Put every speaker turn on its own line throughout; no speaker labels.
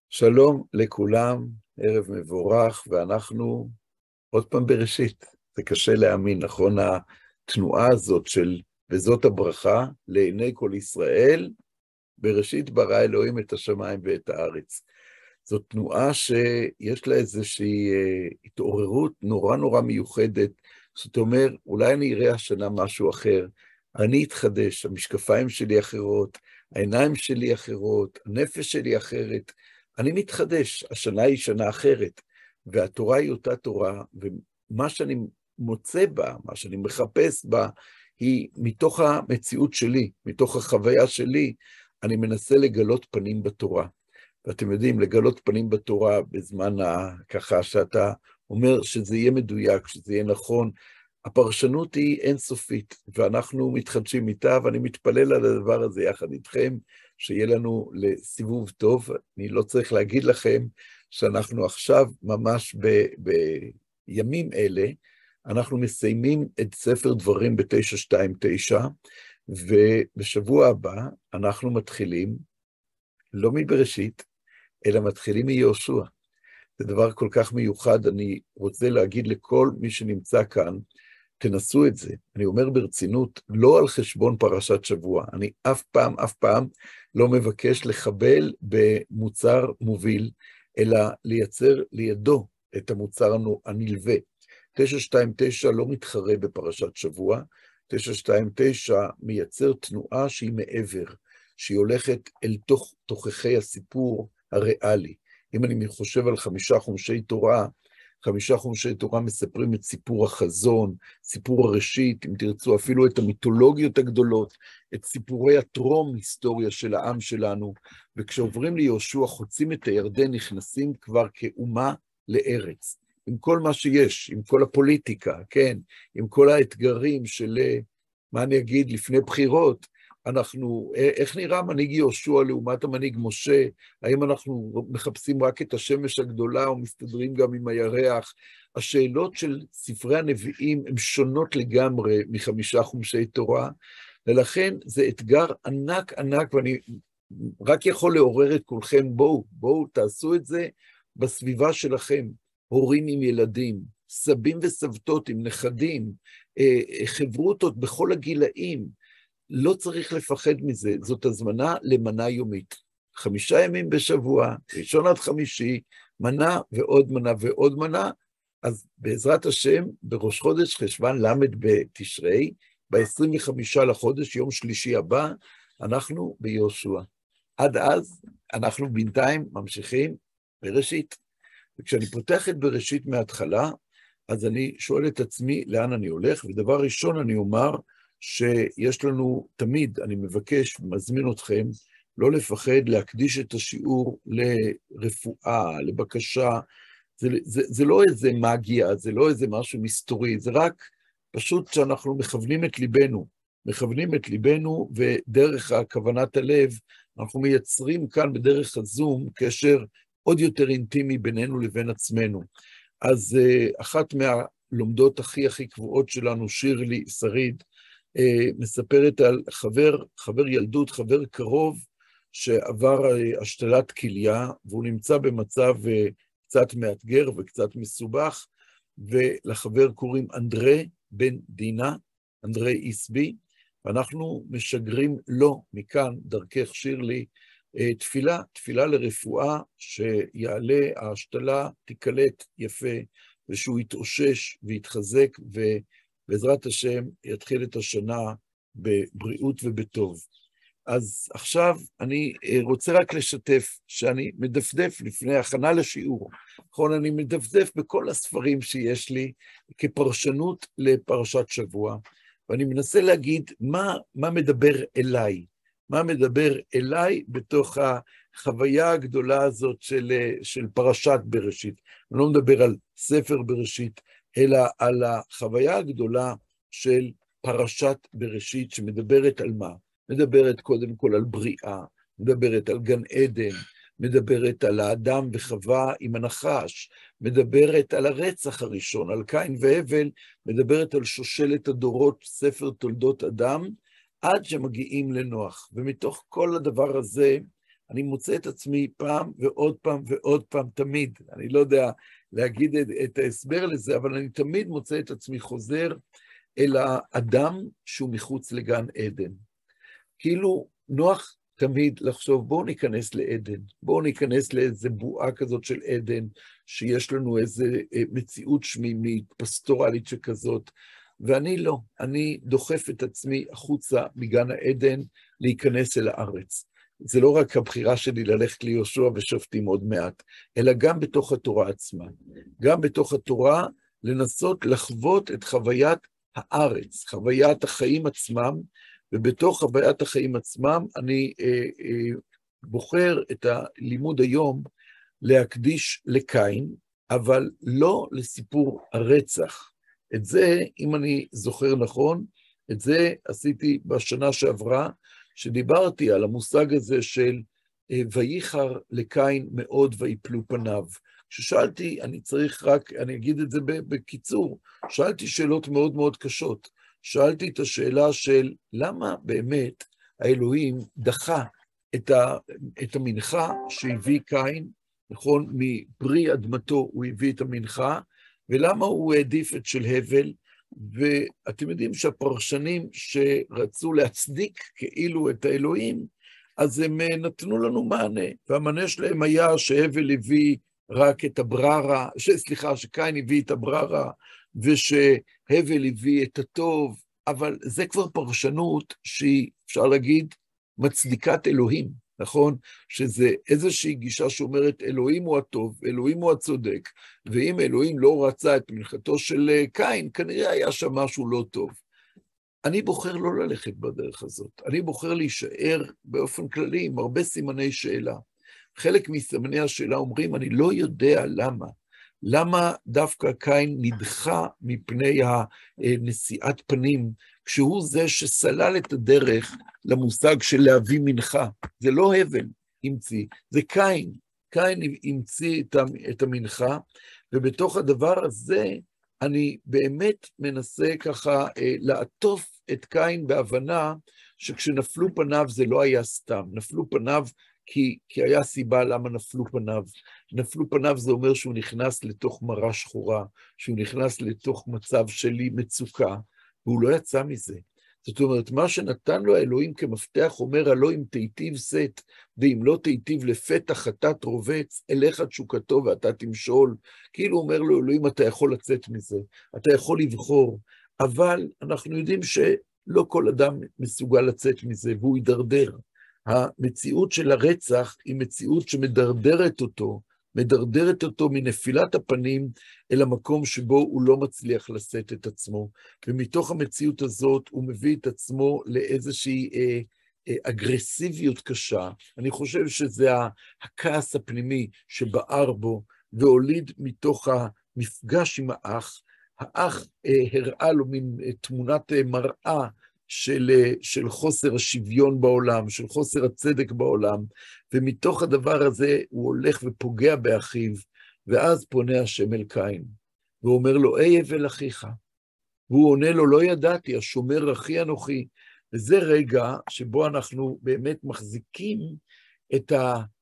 שלום לכולם, ערב מבורך, ואנחנו עוד פעם בראשית. זה קשה להאמין, נכון? התנועה הזאת של וזאת הברכה לעיני כל ישראל, בראשית ברא אלוהים את השמיים ואת הארץ. זאת תנועה שיש לה איזושהי התעוררות נורא נורא מיוחדת. זאת אומרת, אולי אני אראה השנה משהו אחר, אני אתחדש, המשקפיים שלי אחרות, העיניים שלי אחרות, הנפש שלי אחרת, אני מתחדש, השנה היא שנה אחרת, והתורה היא אותה תורה, ומה שאני מוצא בה, מה שאני מחפש בה, היא מתוך המציאות שלי, מתוך החוויה שלי, אני מנסה לגלות פנים בתורה. ואתם יודעים, לגלות פנים בתורה בזמן ככה שאתה אומר שזה יהיה מדויק, שזה יהיה נכון, הפרשנות היא אינסופית, ואנחנו מתחדשים איתה, ואני מתפלל על הדבר הזה יחד איתכם, שיהיה לנו לסיבוב טוב. אני לא צריך להגיד לכם שאנחנו עכשיו, ממש בימים אלה, אנחנו מסיימים את ספר דברים ב-929, ובשבוע הבא אנחנו מתחילים, לא מבראשית, אלא מתחילים מיהושע. זה דבר כל כך מיוחד, אני רוצה להגיד לכל מי שנמצא כאן, תנסו את זה. אני אומר ברצינות, לא על חשבון פרשת שבוע. אני אף פעם לא מבקש לחבל במוצר מוביל, אלא לייצר לידו את המוצר הנלווה. 929 לא מתחרה בפרשת שבוע, 929 מייצר תנועה שהיא מעבר, שהיא הולכת אל תוככי הסיפור הריאלי. אם אני חושב על 5 חומשי תורה, 5 חומשי תורה מספרים את סיפור החזון, סיפור הראשית, אם תרצו אפילו את המיתולוגיות הגדולות, את סיפורי הטרום היסטוריה של העם שלנו, וכשעוברים ליהושע חוצים את הירדן, נכנסים כבר כאומה לארץ, עם כל מה שיש, עם כל הפוליטיקה, כן, עם כל האתגרים של, מה אני אגיד, לפני בחירות, איך נראה מנהיג יהושע לעומת המנהיג משה? האם אנחנו מחפשים רק את השמש הגדולה או מסתדרים גם עם הירח? השאלות של ספרי הנביאים הן שונות לגמרי מ5 חומשי תורה, ולכן זה אתגר ענק ענק, ואני רק יכול לעורר את כולכם, בואו תעשו את זה בסביבה שלכם, הורים עם ילדים, סבים וסבתות עם נכדים, חברותות בכל הגילאים, לא צריך לפחד מזה, זאת הזמנה למנה יומית. 5 ימים בשבוע, ראשון עד חמישי, מנה ועוד מנה ועוד מנה, אז בעזרת השם, בראש חודש חשוון למד בתשרי, ב-25 לחודש, יום שלישי הבא, אנחנו ביהושע. עד אז, אנחנו בינתיים ממשיכים בראשית. וכשאני פותח את בראשית מההתחלה, אז אני שואל את עצמי לאן אני הולך, ודבר ראשון אני אומר, שיש לנו תמיד, אני מבקש ומזמין אתכם, לא לפחד להקדיש את השיעור לרפואה, לבקשה, זה לא איזה מגיה, זה לא איזה משהו מסתורי, זה רק פשוט שאנחנו מכוונים את ליבנו, ודרך הכוונת הלב, אנחנו מייצרים כאן בדרך הזום קשר עוד יותר אינטימי בינינו לבין עצמנו. אז אחת מהלומדות הכי קבועות שלנו, שירלי שריד, מספרת על חבר ילדות, חבר קרוב, שעבר השתלת כליה, והוא נמצא במצב קצת מאתגר וקצת מסובך, ולחבר קוראים אנדרי בן דינה, אנדרי איסבי, ואנחנו משגרים לו מכאן, דרכך שירלי, תפילה לרפואה, שיעלה ההשתלה, תיקלט יפה, ושהוא יתאושש ויתחזק, בעזרת השם יתחיל את השנה בבריאות ובטוב. אז עכשיו אני רוצה רק לשתף שאני מדפדף לפני הכנה לשיעור. נכון, אני מדפדף בכל הספרים שיש לי כפרשנות לפרשת שבוע, ואני מנסה להגיד מה מדבר אליי, מה מדבר אליי בתוך החוויה הגדולה הזאת של פרשת בראשית. אני לא מדבר על ספר בראשית, אלא על החוויה הגדולה של פרשת בראשית, שמדברת על מה? מדברת קודם כל על בריאה, מדברת על גן עדן, מדברת על האדם וחווה עם הנחש, מדברת על הרצח הראשון, על קין והבל, מדברת על שושלת הדורות, ספר תולדות אדם, עד שמגיעים לנוח. ומתוך כל הדבר הזה, אני מוצא את עצמי פעם ועוד פעם ועוד פעם, תמיד. אני לא יודע להגיד את ההסבר לזה, אבל אני תמיד מוצא את עצמי חוזר אל האדם שהוא מחוץ לגן עדן. כאילו נוח תמיד לחשוב, בואו ניכנס לעדן, בואו ניכנס לאיזה בועה כזאת של עדן, שיש לנו איזה מציאות שמימית, פסטורלית שכזאת, ואני לא, אני דוחף את עצמי החוצה מגן העדן להיכנס אל הארץ. זה לא רק הבחירה שלי ללכת ליהושע ושופטים עוד מעט, אלא גם בתוך התורה עצמה. גם בתוך התורה לנסות לחוות את חוויית הארץ, חוויית החיים עצמם, ובתוך חוויית החיים עצמם אני בוחר את הלימוד היום להקדיש לקין, אבל לא לסיפור הרצח. את זה, אם אני זוכר נכון, את זה עשיתי בשנה שעברה, שדיברתי על המושג הזה של וייחר לקין מאוד ויפלו פניו. כששאלתי, אני אגיד את זה בקיצור, שאלתי שאלות מאוד מאוד קשות. שאלתי את השאלה של למה באמת האלוהים דחה את המנחה שהביא קין, נכון? מפרי אדמתו הוא הביא את המנחה, ולמה הוא העדיף את של הבל, ואתם יודעים שהפרשנים שרצו להצדיק כאילו את האלוהים, אז הם נתנו לנו מענה, והמענה שלהם היה שהבל הביא רק את הבררה, שקין הביא את הבררה, ושהבל הביא את הטוב, אבל זה כבר פרשנות שהיא, אפשר להגיד, מצדיקת אלוהים, נכון? שזה איזושהי גישה שאומרת, אלוהים הוא הטוב, אלוהים הוא הצודק, ואם אלוהים לא רצה את מנחתו של קין, כנראה היה שם משהו לא טוב. אני בוחר לא ללכת בדרך הזאת, אני בוחר להישאר באופן כללי עם הרבה סימני שאלה. חלק מסימני השאלה אומרים, אני לא יודע למה. למה דווקא קין נדחה מפני הנשיאת פנים, כשהוא זה שסלל את הדרך למושג של להביא מנחה? זה לא הבל המציא, זה קין. קין המציא את המנחה, ובתוך הדבר הזה אני באמת מנסה ככה לעטוף את קין בהבנה שכשנפלו פניו זה לא היה סתם, נפלו פניו כי היה סיבה למה נפלו פניו. נפלו פניו זה אומר שהוא נכנס לתוך מרה שחורה, שהוא נכנס לתוך מצב שלי מצוקה, והוא לא יצא מזה. זאת אומרת, מה שנתן לו האלוהים כמפתח אומר, הלא אם תיטיב שאת, ואם לא תיטיב לפתח חטאת רובץ, אליך תשוקתו ואתה תמשול. כאילו אומר לו, אלוהים, אתה יכול לצאת מזה, אתה יכול לבחור, אבל אנחנו יודעים שלא כל אדם מסוגל לצאת מזה, והוא יידרדר. המציאות של הרצח היא מציאות שמדרדרת אותו מנפילת הפנים אל המקום שבו הוא לא מצליח לשאת את עצמו, ומתוך המציאות הזאת הוא מביא את עצמו לאיזושהי אגרסיביות קשה. אני חושב שזה הכעס הפנימי שבער בו, והוליד מתוך המפגש עם האח הראה לו מין תמונת מראה, של חוסר השוויון בעולם, של חוסר הצדק בעולם, ומתוך הדבר הזה הוא הולך ופוגע באחיו, ואז פונה השם אל קין, והוא אומר לו, היי הבל אחיך, והוא עונה לו, לא ידעתי, השומר אחי אנוכי, וזה רגע שבו אנחנו באמת מחזיקים את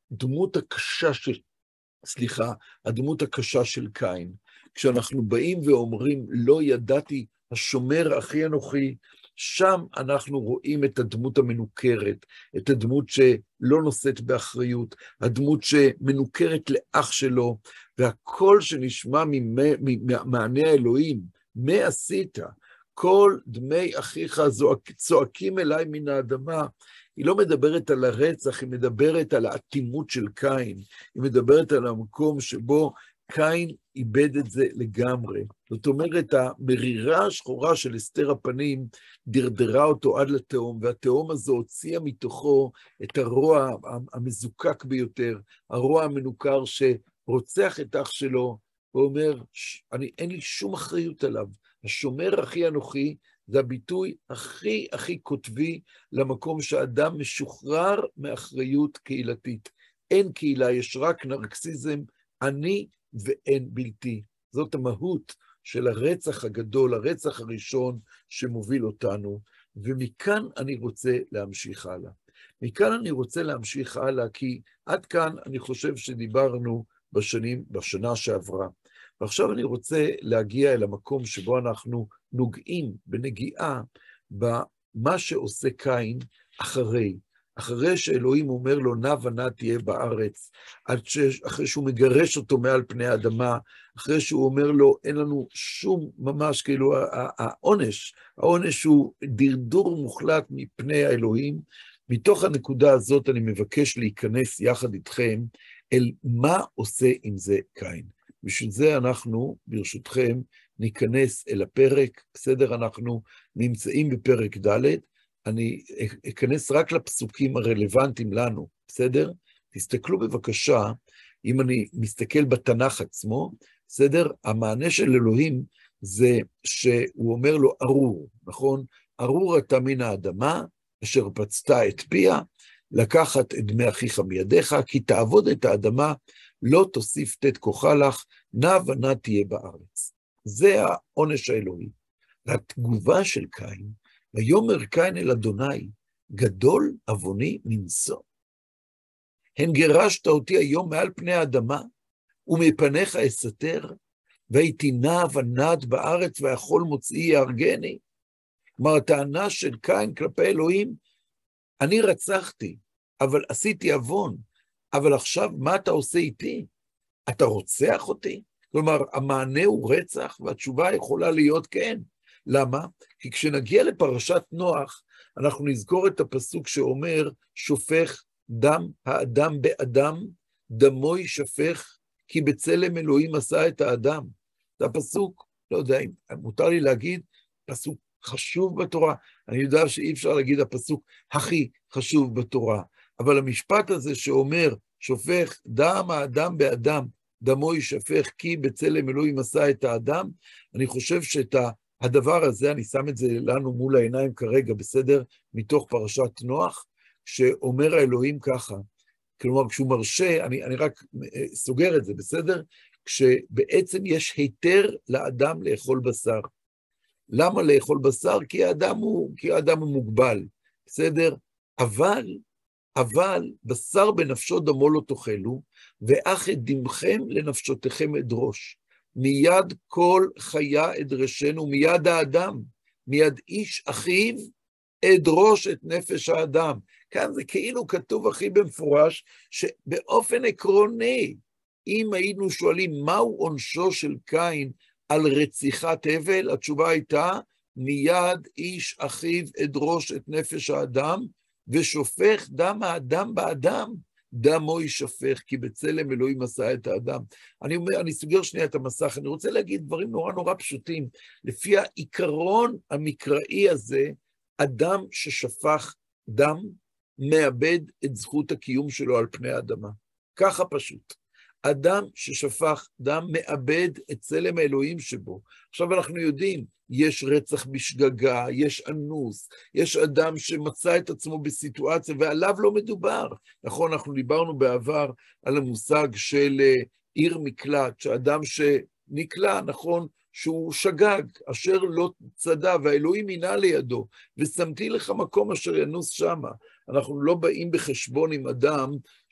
הדמות הקשה של קין, כשאנחנו באים ואומרים, לא ידעתי, השומר אחי אנוכי, שם אנחנו רואים את הדמות המנוכרת, את הדמות שלא נושאת באחריות, הדמות שמנוכרת לאח שלו, והכל שנשמע ממענה האלוהים, מה עשית? כל דמי אחיך צועקים אליי מן האדמה. היא לא מדברת על הרצח, היא מדברת על האטימות של קין, היא מדברת על המקום שבו קין איבד את זה לגמרי. זאת אומרת, המרירה השחורה של אסתר הפנים דרדרה אותו עד לתהום, והתהום הזו הוציאה מתוכו את הרוע המזוקק ביותר, הרוע המנוכר שרוצח את אח שלו, ואומר, אין לי שום אחריות עליו. השומר אחי אנוכי זה הביטוי הכי קוטבי למקום שאדם משוחרר מאחריות קהילתית. אין קהילה, יש רק נרקסיזם, אני ואין בלתי. זאת המהות של הרצח הגדול, הרצח הראשון שמוביל אותנו, ומכאן אני רוצה להמשיך הלאה. מכאן אני רוצה להמשיך הלאה, כי עד כאן אני חושב שדיברנו בשנה שעברה. ועכשיו אני רוצה להגיע אל המקום שבו אנחנו נוגעים בנגיעה במה שעושה קין אחרי שאלוהים אומר לו, נע ונע תהיה בארץ, אחרי שהוא מגרש אותו מעל פני האדמה, אחרי שהוא אומר לו, אין לנו שום ממש, כאילו העונש הוא דרדור מוחלט מפני האלוהים. מתוך הנקודה הזאת אני מבקש להיכנס יחד איתכם אל מה עושה עם זה קין. בשביל זה אנחנו, ברשותכם, ניכנס אל הפרק, בסדר? אנחנו נמצאים בפרק ד', אני אכנס רק לפסוקים הרלוונטיים לנו, בסדר? תסתכלו בבקשה, אם אני מסתכל בתנ"ך עצמו, בסדר? המענה של אלוהים זה שהוא אומר לו ארור, נכון? ארור אתה מן האדמה, אשר פצת את פיה, לקחת את דמי אחיך מידיך, כי תעבוד את האדמה, לא תוסיף תת כוחה לך, נע ונע תהיה בארץ. זה העונש האלוהי. והתגובה של קין, ויאמר קין אל אדוני, גדול עווני מנשוא. הן גירשת אותי היום מעל פני האדמה, ומפניך אסתר, והייתי נע ונד בארץ, והחול מוציאי יהרגני. כלומר, הטענה של קין כלפי אלוהים, אני רצחתי, אבל עשיתי עוון, אבל עכשיו מה אתה עושה איתי? אתה רוצח אותי? כלומר, המענה הוא רצח, והתשובה יכולה להיות כן. למה? כי כשנגיע לפרשת נוח, אנחנו נזכור את הפסוק שאומר, שופך דם האדם באדם, דמו יישפך, כי בצלם אלוהים עשה את האדם. זה הפסוק, לא יודע אם מותר לי להגיד, פסוק חשוב בתורה. אני יודע שאי אפשר להגיד הפסוק הכי חשוב בתורה, אבל המשפט הזה שאומר, שופך דם האדם באדם, דמו יישפך, כי בצלם אלוהים עשה את האדם, אני חושב שאת הדבר הזה, אני שם את זה לנו מול העיניים כרגע, בסדר? מתוך פרשת נוח, שאומר האלוהים ככה, כלומר, כשהוא מרשה, אני רק סוגר את זה, בסדר? כשבעצם יש היתר לאדם לאכול בשר. למה לאכול בשר? כי האדם הוא מוגבל, בסדר? אבל בשר בנפשו דמו לא תאכלו, ואך את דמכם לנפשותיכם אדרוש. מיד כל חיה אדרשנו, מיד האדם, מיד איש אחיו, אדרוש את נפש האדם. כאן זה כאילו כתוב הכי במפורש, שבאופן עקרוני, אם היינו שואלים מהו עונשו של קין על רציחת הבל, התשובה הייתה, מיד איש אחיו אדרוש את נפש האדם, ושופך דם האדם באדם, דמו יישפך, כי בצלם אלוהים עשה את האדם. אני סוגר שנייה את המסך, אני רוצה להגיד דברים נורא נורא פשוטים. לפי העיקרון המקראי הזה, אדם ששפך דם, מאבד את זכות הקיום שלו על פני האדמה. ככה פשוט. אדם ששפך דם מאבד את צלם האלוהים שבו. עכשיו אנחנו יודעים, יש רצח בשגגה, יש אנוס, יש אדם שמצא את עצמו בסיטואציה, ועליו לא מדובר. נכון, אנחנו דיברנו בעבר על המושג של עיר מקלט, שאדם שנקלע, נכון, שהוא שגג, אשר לא צדה, והאלוהים מינה לידו, ושמתי לך מקום אשר ינוס שמה. אנחנו לא באים בחשבון עם אדם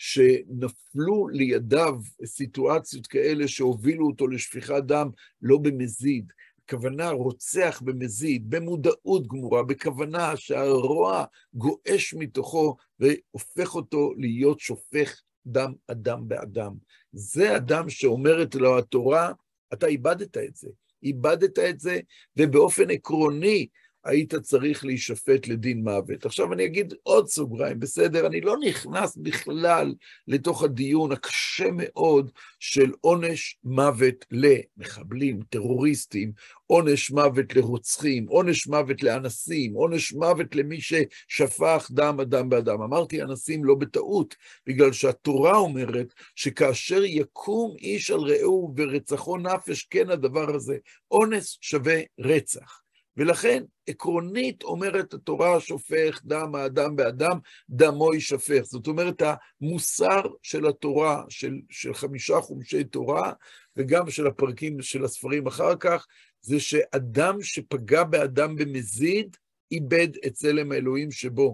שנפלו לידיו סיטואציות כאלה שהובילו אותו לשפיכת דם, לא במזיד. הכוונה רוצח במזיד, במודעות גמורה, בכוונה שהרוע גועש מתוכו והופך אותו להיות שופך דם אדם באדם. זה אדם שאומרת לו התורה, אתה איבדת את זה, ובאופן עקרוני היית צריך להישפט לדין מוות. עכשיו אני אגיד עוד סוגריים, בסדר? אני לא נכנס בכלל לתוך הדיון הקשה מאוד של עונש מוות למחבלים, טרוריסטים, עונש מוות לרוצחים, עונש מוות לאנסים, עונש מוות למי ששפך דם אדם באדם. אמרתי אנסים לא בטעות, בגלל שהתורה אומרת שכאשר יקום איש על רעהו ורצחו נפש, כן הדבר הזה, עונש שווה רצח. ולכן, עקרונית אומרת התורה, שופך דם האדם באדם, דמו יישפך. זאת אומרת, המוסר של התורה, של 5 חומשי תורה, וגם של הפרקים של הספרים אחר כך, זה שאדם שפגע באדם במזיד, איבד את צלם האלוהים שבו.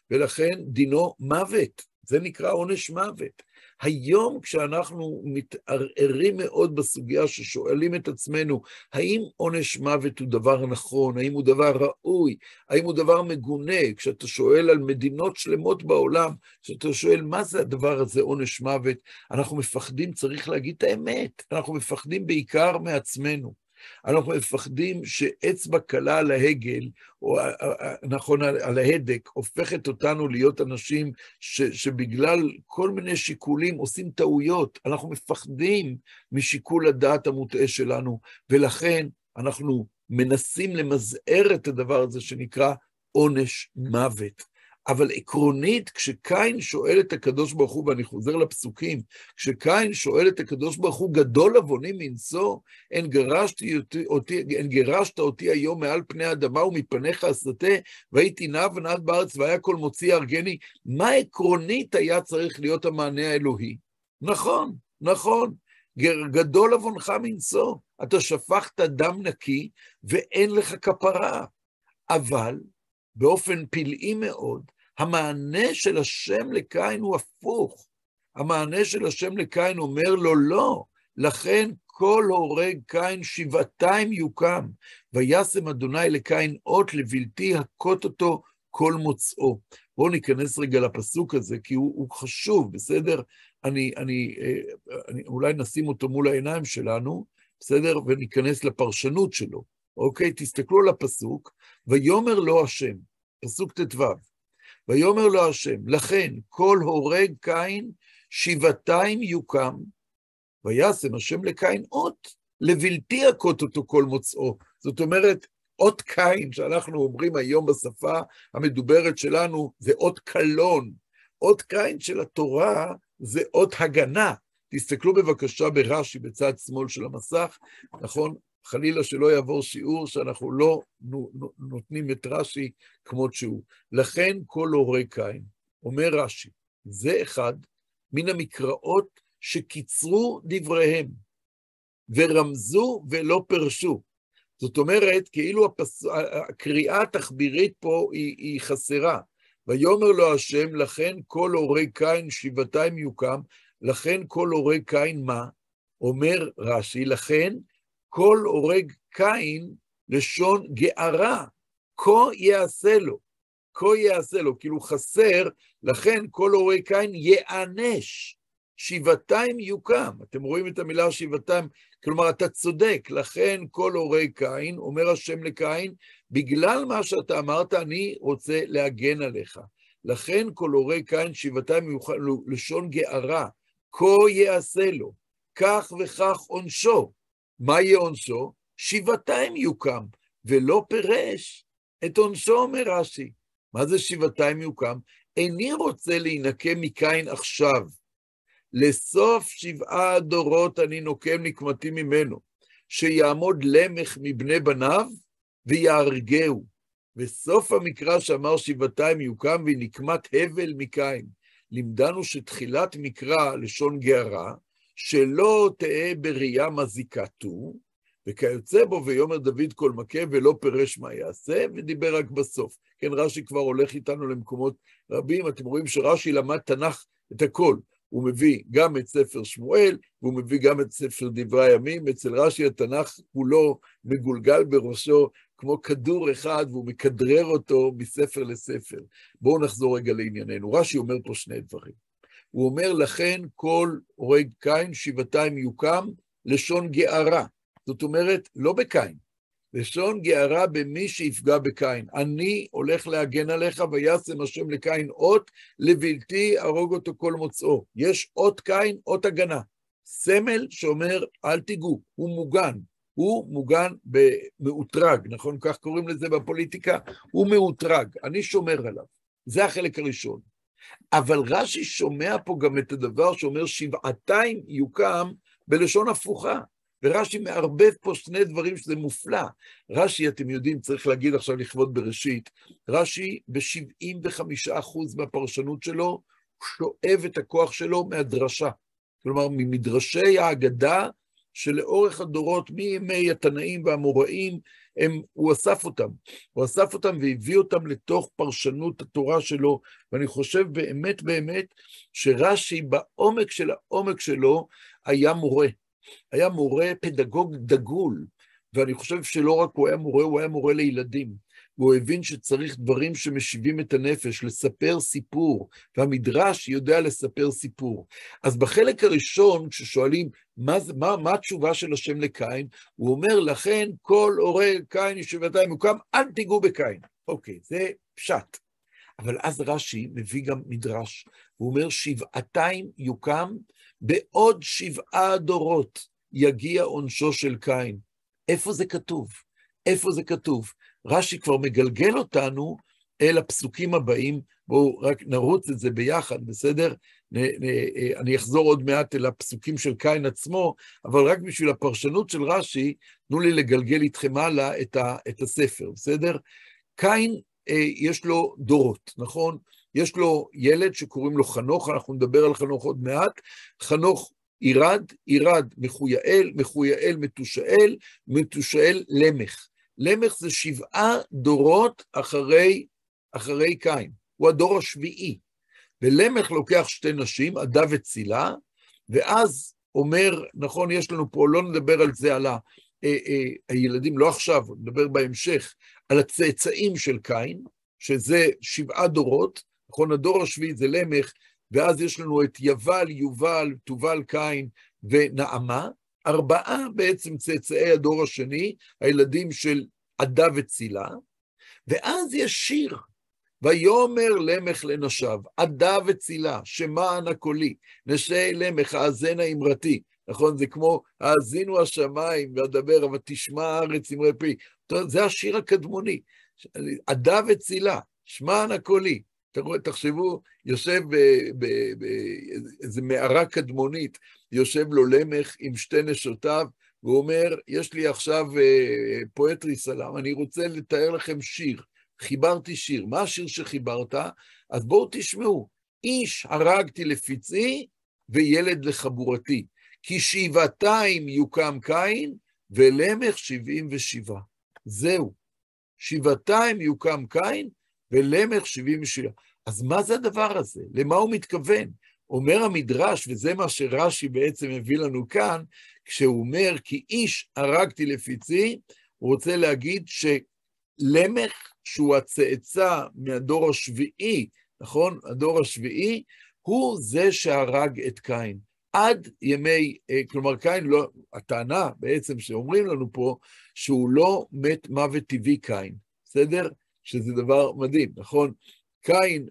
ולכן דינו מוות, זה נקרא עונש מוות. היום כשאנחנו מתערערים מאוד בסוגיה ששואלים את עצמנו, האם עונש מוות הוא דבר נכון, האם הוא דבר ראוי, האם הוא דבר מגונה, כשאתה שואל על מדינות שלמות בעולם, כשאתה שואל מה זה הדבר הזה עונש מוות, אנחנו מפחדים, צריך להגיד את האמת, אנחנו מפחדים בעיקר מעצמנו. אנחנו מפחדים שאצבע קלה על ההגל, או נכון, על ההדק, הופכת אותנו להיות אנשים שבגלל כל מיני שיקולים עושים טעויות. אנחנו מפחדים משיקול הדעת המוטעה שלנו, ולכן אנחנו מנסים למזער את הדבר הזה שנקרא עונש מוות. אבל עקרונית, כשקין שואל את הקדוש ברוך הוא, ואני חוזר לפסוקים, כשקין שואל את הקדוש ברוך הוא, גדול עווני מנשוא, אין גירשת אותי היום מעל פני האדמה ומפניך הסתה, והייתי נע ונד בארץ והיה כל מוציא הרגני. מה עקרונית היה צריך להיות המענה האלוהי? נכון, נכון. גדול עוונך מנשוא, אתה שפכת דם נקי ואין לך כפרה. אבל באופן פלאי מאוד, המענה של השם לקין הוא הפוך. המענה של השם לקין אומר לו לא, לכן כל הורג קין שבעתיים יוקם, וישם אדוני לקין אות לבלתי הכות אותו כל מוצאו. בואו ניכנס רגע לפסוק הזה, כי הוא חשוב, בסדר? אולי נשים אותו מול העיניים שלנו, בסדר? וניכנס לפרשנות שלו. אוקיי, תסתכלו על הפסוק, ויאמר לו השם, פסוק ט"ו, ויאמר לו השם, לכן כל הורג קין שבעתיים יוקם, וישם השם לקין אות, לבלתי הכות אותו כל מוצאו. זאת אומרת, אות קין, שאנחנו אומרים היום בשפה המדוברת שלנו, זה אות קלון. אות קין של התורה זה אות הגנה. תסתכלו בבקשה ברש"י בצד שמאל של המסך, נכון? חלילה שלא יעבור שיעור שאנחנו לא נותנים את רש"י כמות שהוא. לכן כל הורג קין, אומר רש"י, זה אחד מן המקראות שקיצרו דבריהם, ורמזו ולא פרשו. זאת אומרת, כאילו הקריאה התחבירית פה היא חסרה. ויאמר לו השם, לכן כל הורג קין שבעתיים יוקם, לכן כל הורג קין מה? אומר רש"י, לכן כל הורג קין לשון גערה, כה יעשה לו, כה יעשה לו, כאילו חסר, לכן כל הורג קין יענש, שבעתיים יוקם. אתם רואים את המילה שבעתיים, כלומר אתה צודק, לכן כל הורג קין, אומר השם לקין, בגלל מה שאתה אמרת אני רוצה להגן עליך. לכן כל הורג קין שבעתיים יוקם, לשון גערה, כה יעשה לו, כך וכך עונשו. מה יהיה עונשו? שבעתיים יוקם, ולא פירש את עונשו, אומר רש"י. מה זה שבעתיים יוקם? איני רוצה להינקם מקין עכשיו. לסוף 7 דורות אני נוקם נקמתי ממנו, שיעמוד למך מבני בניו ויהרגהו. וסוף המקרא שאמר שבעתיים יוקם ונקמת הבל מקין. לימדנו שתחילת מקרא לשון גערה, שלא תהא בראייה מזיקתו, וכיוצא בו ויאמר דוד כל מכה ולא פירש מה יעשה, ודיבר רק בסוף. כן, רש"י כבר הולך איתנו למקומות רבים, אתם רואים שרש"י למד תנ"ך את הכל. הוא מביא גם את ספר שמואל, והוא מביא גם את ספר דברי הימים. אצל רש"י התנ"ך כולו מגולגל בראשו כמו כדור אחד, והוא מכדרר אותו מספר לספר. בואו נחזור רגע לענייננו. רש"י אומר פה שני דברים. הוא אומר, לכן כל הורג קין שבעתיים יוקם, לשון גערה. זאת אומרת, לא בקין, לשון גערה במי שיפגע בקין. אני הולך להגן עליך, וישם השם לקין אות, לבלתי הרוג אותו כל מוצאו. יש אות קין, אות הגנה. סמל שאומר, אל תיגעו, הוא מוגן. הוא מוגן במאותרג, נכון? כך קוראים לזה בפוליטיקה? הוא מאותרג, אני שומר עליו. זה החלק הראשון. אבל רש"י שומע פה גם את הדבר שאומר שבעתיים יוקם בלשון הפוכה. ורש"י מערבב פה שני דברים שזה מופלא. רש"י, אתם יודעים, צריך להגיד עכשיו לכבוד בראשית, רש"י ב-75% מהפרשנות שלו, שואב את הכוח שלו מהדרשה. כלומר, ממדרשי ההגדה, שלאורך הדורות, מימי התנאים והאמוראים, הוא אסף אותם. הוא אסף אותם והביא אותם לתוך פרשנות התורה שלו, ואני חושב באמת באמת שרש"י בעומק של העומק שלו היה מורה. היה מורה פדגוג דגול, ואני חושב שלא רק הוא היה מורה, הוא היה מורה לילדים. והוא הבין שצריך דברים שמשיבים את הנפש, לספר סיפור, והמדרש יודע לספר סיפור. אז בחלק הראשון, כששואלים מה התשובה של השם לקין, הוא אומר, לכן כל הורה קין ישיבתיים יוקם, אל תיגעו בקין. אוקיי, זה פשט. אבל אז רש"י מביא גם מדרש, הוא אומר, שבעתיים יוקם, בעוד 7 דורות יגיע עונשו של קין. איפה זה כתוב? איפה זה כתוב? רש"י כבר מגלגל אותנו אל הפסוקים הבאים, בואו רק נרוץ את זה ביחד, בסדר? אני אחזור עוד מעט אל הפסוקים של קין עצמו, אבל רק בשביל הפרשנות של רש"י, תנו לי לגלגל איתכם הלאה את הספר, בסדר? קין יש לו דורות, נכון? יש לו ילד שקוראים לו חנוך, אנחנו נדבר על חנוך עוד מעט, חנוך ירד מחויאל, מחויאל מתושאל, מתושאל למך. למך זה 7 דורות אחרי קין, הוא הדור השביעי. ולמך לוקח 2 נשים, עדה וצילה, ואז אומר, נכון, יש לנו פה, לא נדבר על זה, על הילדים, לא עכשיו, נדבר בהמשך, על הצאצאים של קין, שזה 7 דורות, נכון, הדור השביעי זה למך, ואז יש לנו את יבל, יובל, תובל קין ונעמה, 4 בעצם צאצאי הדור השני, הילדים של עדה וצילה, ואז יש שיר, ויאמר למך לנשיו, עדה וצילה, שמענה קולי, נשי למך, האזנה אמרתי, נכון? זה כמו, האזינו השמיים ואדבר, אבל תשמע הארץ אמרי פי. זה השיר הקדמוני, עדה וצילה, שמענה קולי. תחשבו, יושב באיזו מערה קדמונית, יושב לו למך עם 2 נשותיו, והוא אומר, יש לי עכשיו פואטרי סלאם, אני רוצה לתאר לכם שיר, חיברתי שיר, מה השיר שחיברת? אז בואו תשמעו, איש הרגתי לפצעי וילד לחבורתי, כי 7 יוקם קין ולמך 77. זהו, 7 יוקם קין ולמך 77. אז מה זה הדבר הזה? למה הוא מתכוון? אומר המדרש, וזה מה שרש"י בעצם הביא לנו כאן, כשהוא אומר, כי איש הרגתי לפצעי, הוא רוצה להגיד שלמך, שהוא הצאצא מהדור השביעי, נכון? הדור השביעי, הוא זה שהרג את קין. עד ימי, כלומר קין לא, הטענה בעצם שאומרים לנו פה, שהוא לא מת מוות טבעי קין, בסדר? שזה דבר מדהים, נכון? קין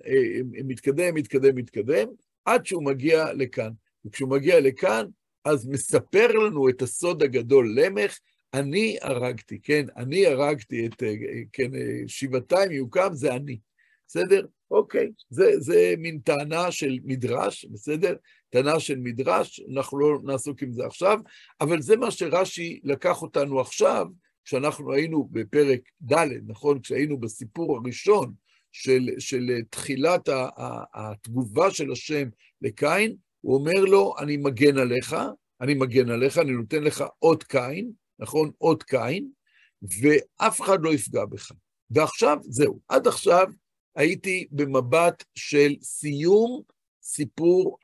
מתקדם, עד שהוא מגיע לכאן. וכשהוא מגיע לכאן, אז מספר לנו את הסוד הגדול למך, אני הרגתי, כן? אני הרגתי את, כן, 7 יוקם, זה אני. בסדר? אוקיי. זה מין טענה של מדרש, בסדר? טענה של מדרש, אנחנו לא נעסוק עם זה עכשיו, אבל זה מה שרש"י לקח אותנו עכשיו, כשאנחנו היינו בפרק ד', נכון? כשהיינו בסיפור הראשון של תחילת התגובה של השם לקין, הוא אומר לו, אני מגן עליך, אני נותן לך עוד קין, נכון? עוד קין, ואף אחד לא יפגע בך. ועכשיו, זהו, עד עכשיו הייתי במבט של סיום סיפור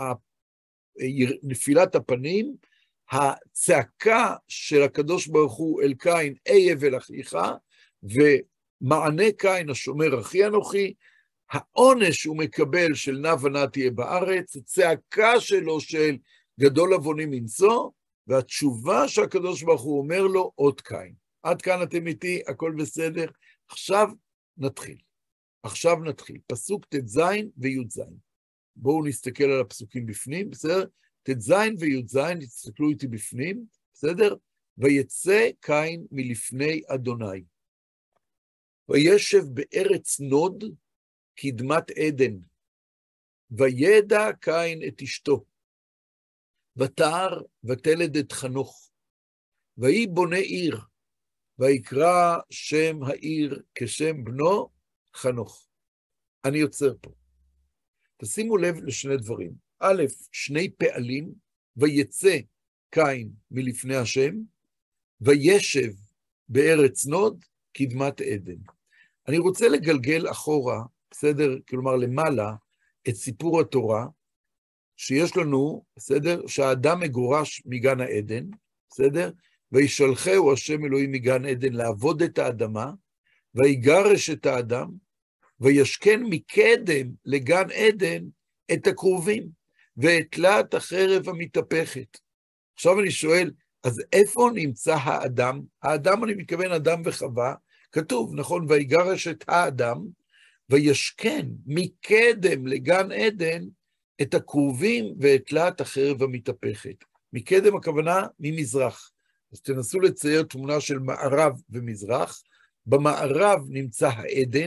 נפילת הפנים, הצעקה של הקדוש ברוך הוא אל קין, איה ולאחיך, ומענה קין השומר אחי אנוכי, העונש שהוא מקבל של נע ונע תהיה בארץ, הצעקה שלו של גדול עווני מנשוא, והתשובה שהקדוש ברוך הוא אומר לו, עוד קין. עד כאן אתם איתי, הכל בסדר. עכשיו נתחיל. פסוק ט"ז וי"ז. בואו נסתכל על הפסוקים בפנים, בסדר? ט"ז וי"ז, תסתכלו איתי בפנים, בסדר? ויצא קין מלפני אדוני. וישב בארץ נוד, קדמת עדן. וידע קין את אשתו. ותער ותלד את חנוך. ויהי בונה עיר, ויקרא שם העיר כשם בנו חנוך. אני יוצר פה. תשימו לב לשני דברים. א', 2 פעלים, ויצא קין מלפני השם, וישב בארץ נוד, קדמת עדן. אני רוצה לגלגל אחורה, בסדר? כלומר, למעלה, את סיפור התורה, שיש לנו, בסדר? שהאדם מגורש מגן העדן, בסדר? וישלחהו השם אלוהים מגן עדן לעבוד את האדמה, ויגרש את האדם, וישכן מקדם לגן עדן את הכרובים, והתלה את החרב המתהפכת. עכשיו אני שואל, אז איפה נמצא האדם? האדם, אני מתכוון אדם וחווה, כתוב, נכון? ויגרש את האדם, וישכן מקדם לגן עדן את הכרובים והתלה את החרב המתהפכת. מקדם הכוונה ממזרח. אז תנסו לצייר תמונה של מערב ומזרח. במערב נמצא העדן,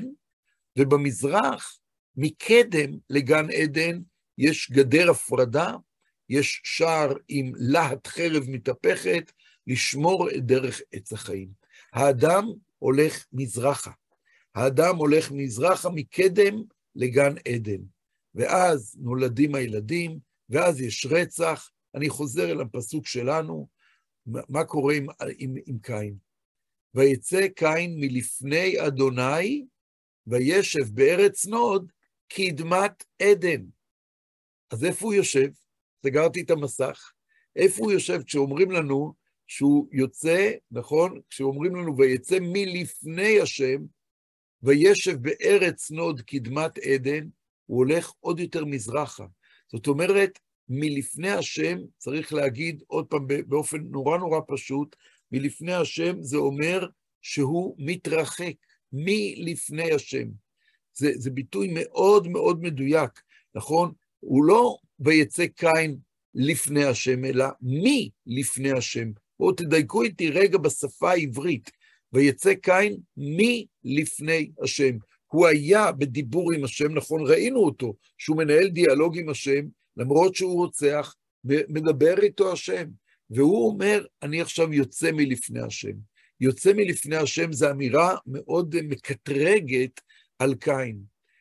ובמזרח, מקדם לגן עדן, יש גדר הפרדה, יש שער עם להט חרב מתהפכת, לשמור את דרך עץ החיים. האדם הולך מזרחה. האדם הולך מזרחה מקדם לגן עדן. ואז נולדים הילדים, ואז יש רצח. אני חוזר אל הפסוק שלנו, מה קורה עם קין? ויצא קין מלפני אדוני, וישב בארץ נוד, קדמת עדן. אז איפה הוא יושב? סגרתי את המסך. איפה הוא יושב כשאומרים לנו שהוא יוצא, נכון? כשאומרים לנו ויצא מלפני השם, וישב בארץ נוד קדמת עדן, הוא הולך עוד יותר מזרחה. זאת אומרת, מלפני השם, צריך להגיד עוד פעם באופן נורא נורא פשוט, מלפני השם זה אומר שהוא מתרחק מלפני השם. זה ביטוי מאוד מאוד מדויק, נכון? הוא לא ויצא קין לפני השם, אלא מי לפני השם. בואו תדייקו איתי רגע בשפה העברית. ויצא קין מי לפני השם. הוא היה בדיבור עם השם, נכון? ראינו אותו, שהוא מנהל דיאלוג עם השם, למרות שהוא רוצח, מדבר איתו השם. והוא אומר, אני עכשיו יוצא מלפני השם. יוצא מלפני השם זו אמירה מאוד מקטרגת על קין.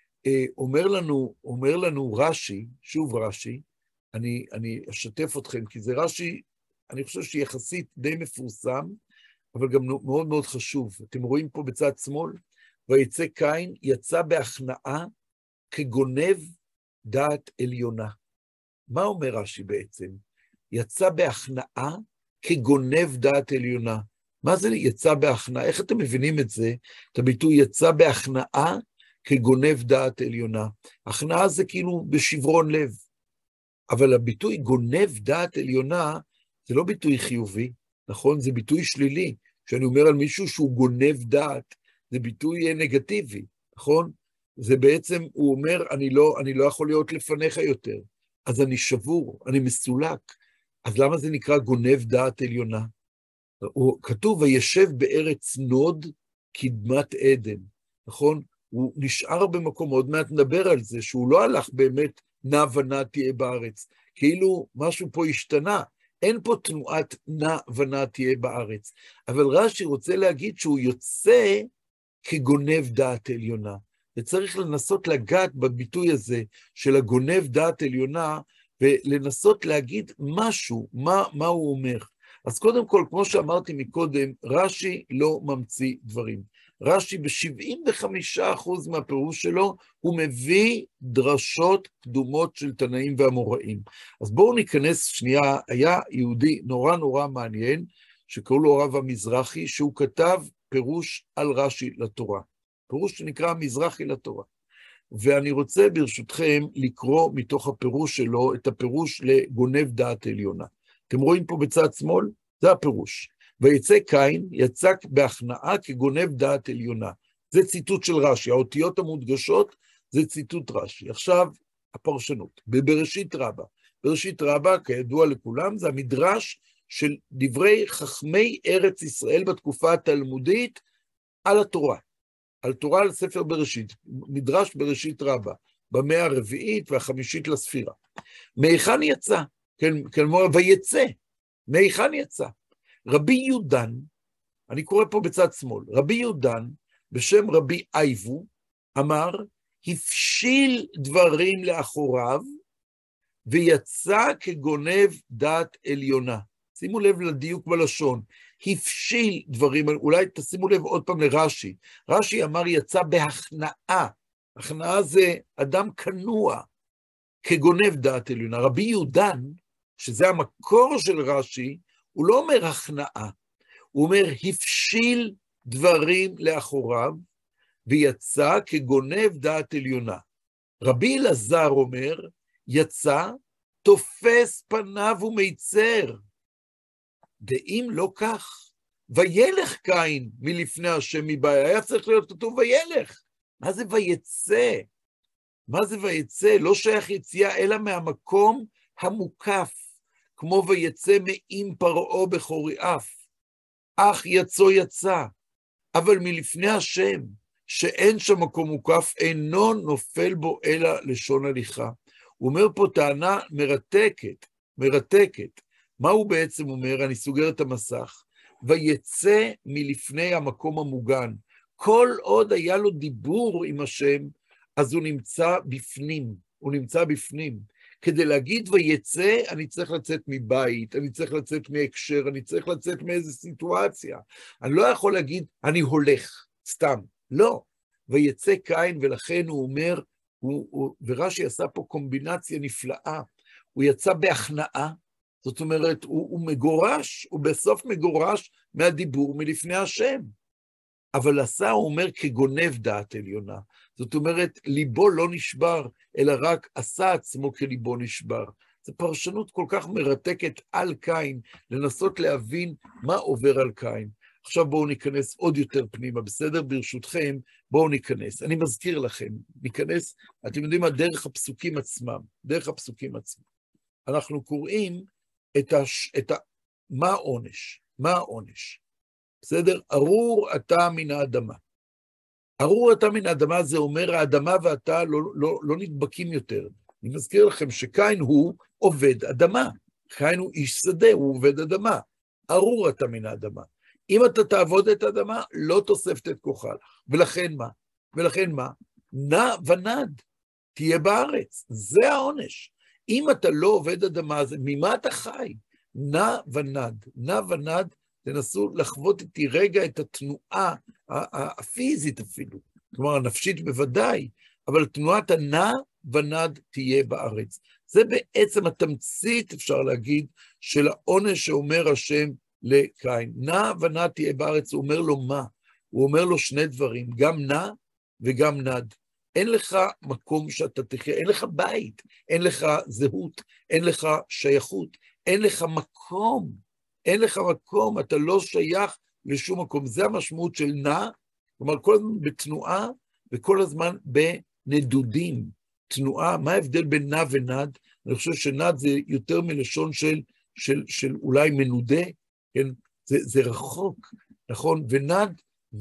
אומר לנו רש"י, שוב רש"י, אני אשתף אתכם, כי זה רש"י, אני חושב שיחסית די מפורסם, אבל גם מאוד מאוד חשוב. אתם רואים פה בצד שמאל, ויצא קין, יצא בהכנעה כגונב דעת עליונה. מה אומר רש"י בעצם? יצא בהכנעה כגונב דעת עליונה. מה זה יצא בהכנעה? איך אתם מבינים את זה? את הביטוי יצא בהכנעה כגונב דעת עליונה. הכנעה זה כאילו בשברון לב. אבל הביטוי גונב דעת עליונה זה לא ביטוי חיובי, נכון? זה ביטוי שלילי. כשאני אומר על מישהו שהוא גונב דעת, זה ביטוי נגטיבי, נכון? זה בעצם, הוא אומר, אני לא יכול להיות לפניך יותר. אז אני שבור, אני מסולק. אז למה זה נקרא גונב דעת עליונה? הוא כתוב, וישב בארץ נוד קדמת עדן, נכון? הוא נשאר במקום, עוד מעט נדבר על זה, שהוא לא הלך באמת נע ונע תהיה בארץ, כאילו משהו פה השתנה, אין פה תנועת נע ונע תהיה בארץ, אבל רש"י רוצה להגיד שהוא יוצא כגונב דעת עליונה, וצריך לנסות לגעת בביטוי הזה של הגונב דעת עליונה, ולנסות להגיד משהו, מה הוא אומר. אז קודם כל, כמו שאמרתי מקודם, רש"י לא ממציא דברים. רש"י ב-75% מהפירוש שלו, הוא מביא דרשות קדומות של תנאים ואמוראים. אז בואו ניכנס שנייה, היה יהודי נורא נורא מעניין, שקראו לו הרב המזרחי, שהוא כתב פירוש על רש"י לתורה. פירוש שנקרא המזרחי לתורה. ואני רוצה ברשותכם לקרוא מתוך הפירוש שלו את הפירוש לגונב דעת עליונה. אתם רואים פה בצד שמאל? זה הפירוש. ויצא קין, יצא בהכנעה כגונב דעת עליונה. זה ציטוט של רש"י, האותיות המודגשות זה ציטוט רש"י. עכשיו הפרשנות, בבראשית רבה. בראשית רבה, כידוע לכולם, זה המדרש של דברי חכמי ארץ ישראל בתקופה התלמודית על התורה. על תורה על ספר בראשית, מדרש בראשית רבה, במאה הרביעית והחמישית לספירה. מהיכן יצא? כן, ויצא. מהיכן יצא? רבי יודן, אני קורא פה בצד שמאל, רבי יודן, בשם רבי אייבו, אמר, הפשיל דברים לאחוריו, ויצא כגונב דעת עליונה. שימו לב לדיוק בלשון, הפשיל דברים, אולי תשימו לב עוד פעם לרש"י, רש"י אמר יצא בהכנעה, הכנעה זה אדם כנוע, כגונב דעת עליונה. רבי יהודן, שזה המקור של רש"י, הוא לא אומר הכנעה, הוא אומר הפשיל דברים לאחוריו, ויצא כגונב דעת עליונה. רבי אלעזר אומר, יצא, תופס פניו ומיצר. ואם לא כך, וילך קין מלפני השם מבעיה, היה צריך להיות כתוב וילך. מה זה ויצא? מה זה ויצא? לא שייך יציאה, אלא מהמקום המוקף, כמו ויצא מעם פרעה בכורי אף. אך יצא יצא, אבל מלפני השם, שאין שם מקום מוקף, אינו נופל בו אלא לשון הליכה. הוא אומר פה טענה מרתקת, מרתקת. מה הוא בעצם אומר? אני סוגר את המסך. ויצא מלפני המקום המוגן. כל עוד היה לו דיבור עם השם, אז הוא נמצא בפנים. הוא נמצא בפנים. כדי להגיד ויצא, אני צריך לצאת מבית, אני צריך לצאת מהקשר, אני צריך לצאת מאיזו סיטואציה. אני לא יכול להגיד, אני הולך, סתם. לא. ויצא קין, ולכן הוא אומר, ורש"י עשה פה קומבינציה נפלאה. הוא יצא בהכנעה, זאת אומרת, הוא מגורש, הוא בסוף מגורש מהדיבור מלפני השם. אבל עשה, הוא אומר, כגונב דעת עליונה. זאת אומרת, ליבו לא נשבר, אלא רק עשה עצמו כליבו נשבר. זו פרשנות כל כך מרתקת על קין, לנסות להבין מה עובר על קין. עכשיו בואו ניכנס עוד יותר פנימה, בסדר? ברשותכם, בואו ניכנס. אני מזכיר לכם, ניכנס, אתם יודעים מה? דרך הפסוקים עצמם, דרך הפסוקים עצמם. אנחנו קוראים מה העונש? מה העונש? בסדר? ארור אתה מן האדמה. ארור אתה מן האדמה, זה אומר, האדמה ואתה לא נדבקים יותר. אני מזכיר לכם שקין הוא עובד אדמה. קין הוא איש שדה, הוא עובד אדמה. ארור אתה מן האדמה. אם אתה תעבוד את האדמה, לא תוספת את כוחה לך. ולכן מה? ולכן מה? נע ונד, תהיה בארץ. זה העונש. אם אתה לא עובד אדמה, ממה אתה חי? נע ונד. נע ונד, תנסו לחוות איתי רגע את התנועה הפיזית אפילו, כלומר הנפשית בוודאי, אבל תנועת הנע ונד תהיה בארץ. זה בעצם התמצית, אפשר להגיד, של העונש שאומר השם לקין. נע ונד תהיה בארץ, הוא אומר לו מה? הוא אומר לו שני דברים, גם נע וגם נד. אין לך מקום שאתה תחיה, אין לך בית, אין לך זהות, אין לך שייכות, אין לך מקום, אין לך מקום, אתה לא שייך לשום מקום. זה המשמעות של נע, כלומר כל הזמן בתנועה וכל הזמן בנדודים. תנועה, מה ההבדל בין נע ונד? אני חושב שנד זה יותר מלשון של אולי מנודה, כן? זה רחוק, נכון? ונד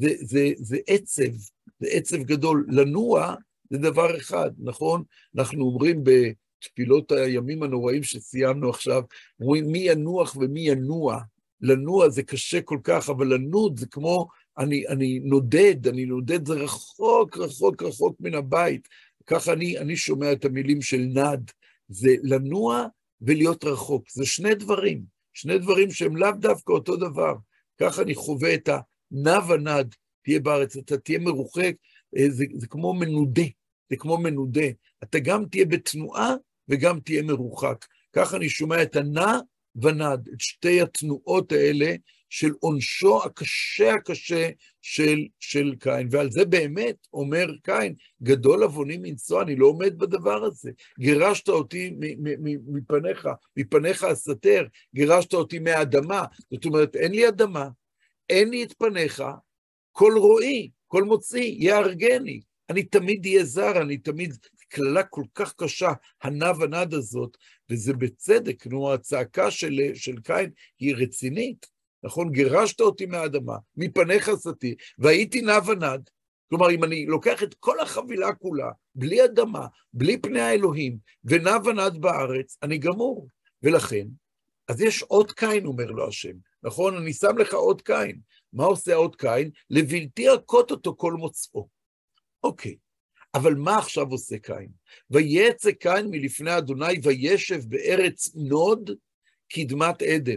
זה עצב, זה עצב גדול. לנוע זה דבר אחד, נכון? אנחנו אומרים בתפילות הימים הנוראים שסיימנו עכשיו, אומרים מי ינוח ומי ינוע. לנוע זה קשה כל כך, אבל לנוד זה כמו, אני נודד, זה רחוק, רחוק, רחוק מן הבית. ככה אני שומע את המילים של נד, זה לנוע ולהיות רחוק. זה שני דברים שהם לאו דווקא אותו דבר. ככה אני חווה את הנע ונד, תהיה בארץ, אתה תהיה מרוחק, זה כמו מנודה, זה כמו מנודה. אתה גם תהיה בתנועה וגם תהיה מרוחק. ככה אני שומע את הנע ונד, את שתי התנועות האלה של עונשו הקשה של קין. ועל זה באמת אומר קין, גדול עווני מנשוא, אני לא עומד בדבר הזה. גירשת אותי מפניך אסתר, גירשת אותי מהאדמה. זאת אומרת, אין לי אדמה, אין לי את פניך, כל רואי, כל מוציא, יהרגני. אני תמיד אהיה זר, אני תמיד, כללה כל כך קשה, הנע ונד הזאת, וזה בצדק, כלומר, הצעקה של קין היא רצינית, נכון? גירשת אותי מהאדמה, מפניך עשיתי, והייתי נע ונד, כלומר, אם אני לוקח את כל החבילה כולה, בלי אדמה, בלי פני האלוהים, ונע ונד בארץ, אני גמור. ולכן, אז יש עוד קין, אומר לו השם, נכון? אני שם לך עוד קין. מה עושה עוד קין? לבלתי הכות אותו כל מוצאו. אוקיי, אבל מה עכשיו עושה קין? ויצא קין מלפני אדוני וישב בארץ נוד קדמת עדן.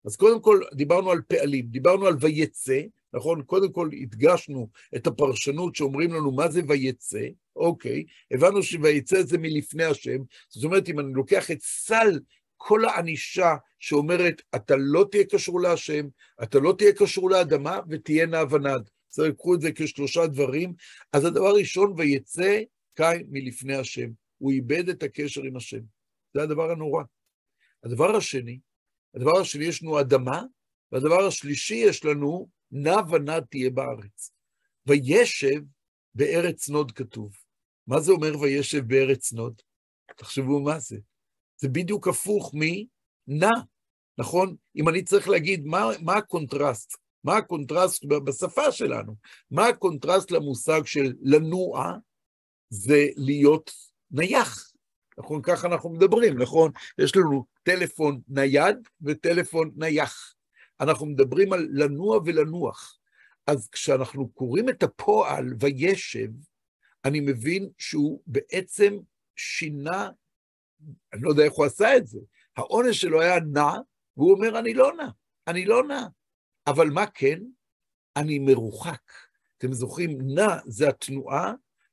אז קודם כל דיברנו על פעלים, דיברנו על ויצא, נכון? קודם כל הדגשנו את הפרשנות שאומרים לנו מה זה ויצא, אוקיי, הבנו שויצא זה מלפני השם, זאת אומרת, אם אני לוקח את סל כל הענישה שאומרת, אתה לא תהיה קשור להשם, אתה לא תהיה קשור לאדמה, ותהיה נע ונד. אז יקחו את זה כשלושה דברים. אז הדבר הראשון, ויצא קין מלפני השם. הוא איבד את הקשר עם השם. זה הדבר הנורא. הדבר השני יש לנו אדמה, והדבר השלישי יש לנו, נע ונד תהיה בארץ. וישב בארץ נוד כתוב. מה זה אומר וישב בארץ נוד? תחשבו מה זה. זה בדיוק הפוך מנע, נכון? אם אני צריך להגיד, מה הקונטרסט? מה הקונטרסט בשפה שלנו? מה הקונטרסט למושג של לנוע? זה להיות נייח. נכון? ככה אנחנו מדברים, נכון? יש לנו טלפון נייד וטלפון נייח. אנחנו מדברים על לנוע ולנוח. אז כשאנחנו קוראים את הפועל וישב, אני מבין שהוא בעצם שינה, אני לא יודע איך הוא עשה את זה, העונש שלו היה נע, והוא אומר, אני לא נע. אבל מה כן? אני מרוחק. אתם זוכרים, נע זה התנועה,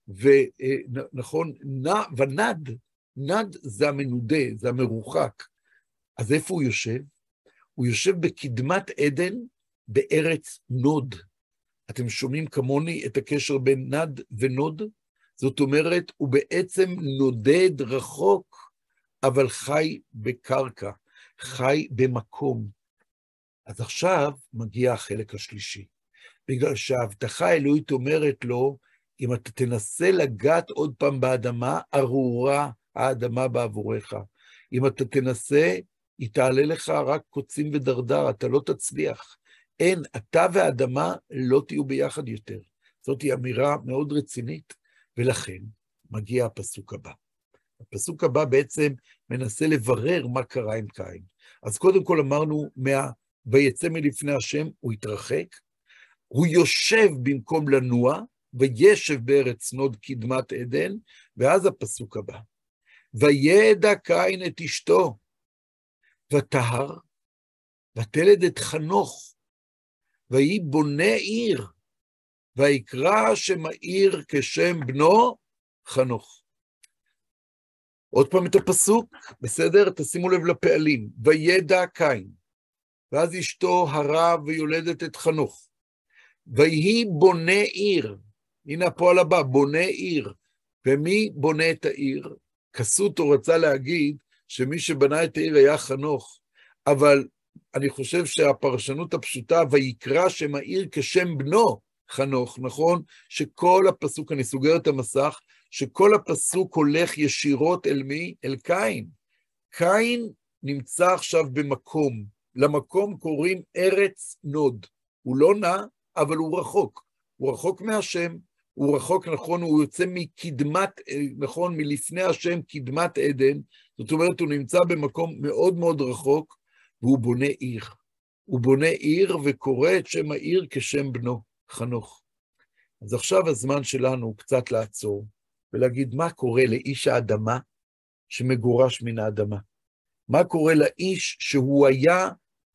ונכון, נע ונד, נד זה המנודה, זה המרוחק. אז איפה הוא יושב? הוא יושב בקדמת עדן בארץ נוד. אתם שומעים כמוני את הקשר בין נד ונוד? זאת אומרת, הוא בעצם נודד רחוק, אבל חי בקרקע, חי במקום. אז עכשיו מגיע החלק השלישי, בגלל שההבטחה האלוהית אומרת לו, אם אתה תנסה לגעת עוד פעם באדמה, ארורה האדמה בעבורך. אם אתה תנסה, היא תעלה לך רק קוצים ודרדר, אתה לא תצליח. אין, אתה והאדמה לא תהיו ביחד יותר. זאת היא אמירה מאוד רצינית, ולכן מגיע הפסוק הבא. הפסוק הבא בעצם מנסה לברר מה קרה עם קין. אז קודם כל אמרנו, ויצא מלפני השם, הוא התרחק, הוא יושב במקום לנוע, וישב בארץ נוד קדמת עדן, ואז הפסוק הבא. וידע קין את אשתו, וטהר, ותלד את חנוך, ויהי בונה עיר, ויקרא שם העיר כשם בנו חנוך. עוד פעם את הפסוק, בסדר? תשימו לב לפעלים. וידע קין, ואז אשתו הרה ויולדת את חנוך. ויהי בונה עיר, הנה הפועל הבא, בונה עיר. ומי בונה את העיר? כסותו רצה להגיד שמי שבנה את העיר היה חנוך, אבל אני חושב שהפרשנות הפשוטה, ויקרא שם העיר כשם בנו חנוך, נכון? שכל הפסוק, אני סוגר את המסך, שכל הפסוק הולך ישירות אל מי? אל קין. קין נמצא עכשיו במקום, למקום קוראים ארץ נוד. הוא לא נע, אבל הוא רחוק. הוא רחוק מהשם, הוא רחוק, נכון, הוא יוצא מקדמת, נכון, מלפני השם קדמת עדן, זאת אומרת, הוא נמצא במקום מאוד מאוד רחוק, והוא בונה עיר. הוא בונה עיר וקורא את שם העיר כשם בנו, חנוך. אז עכשיו הזמן שלנו הוא קצת לעצור, ולהגיד מה קורה לאיש האדמה שמגורש מן האדמה. מה קורה לאיש שהוא היה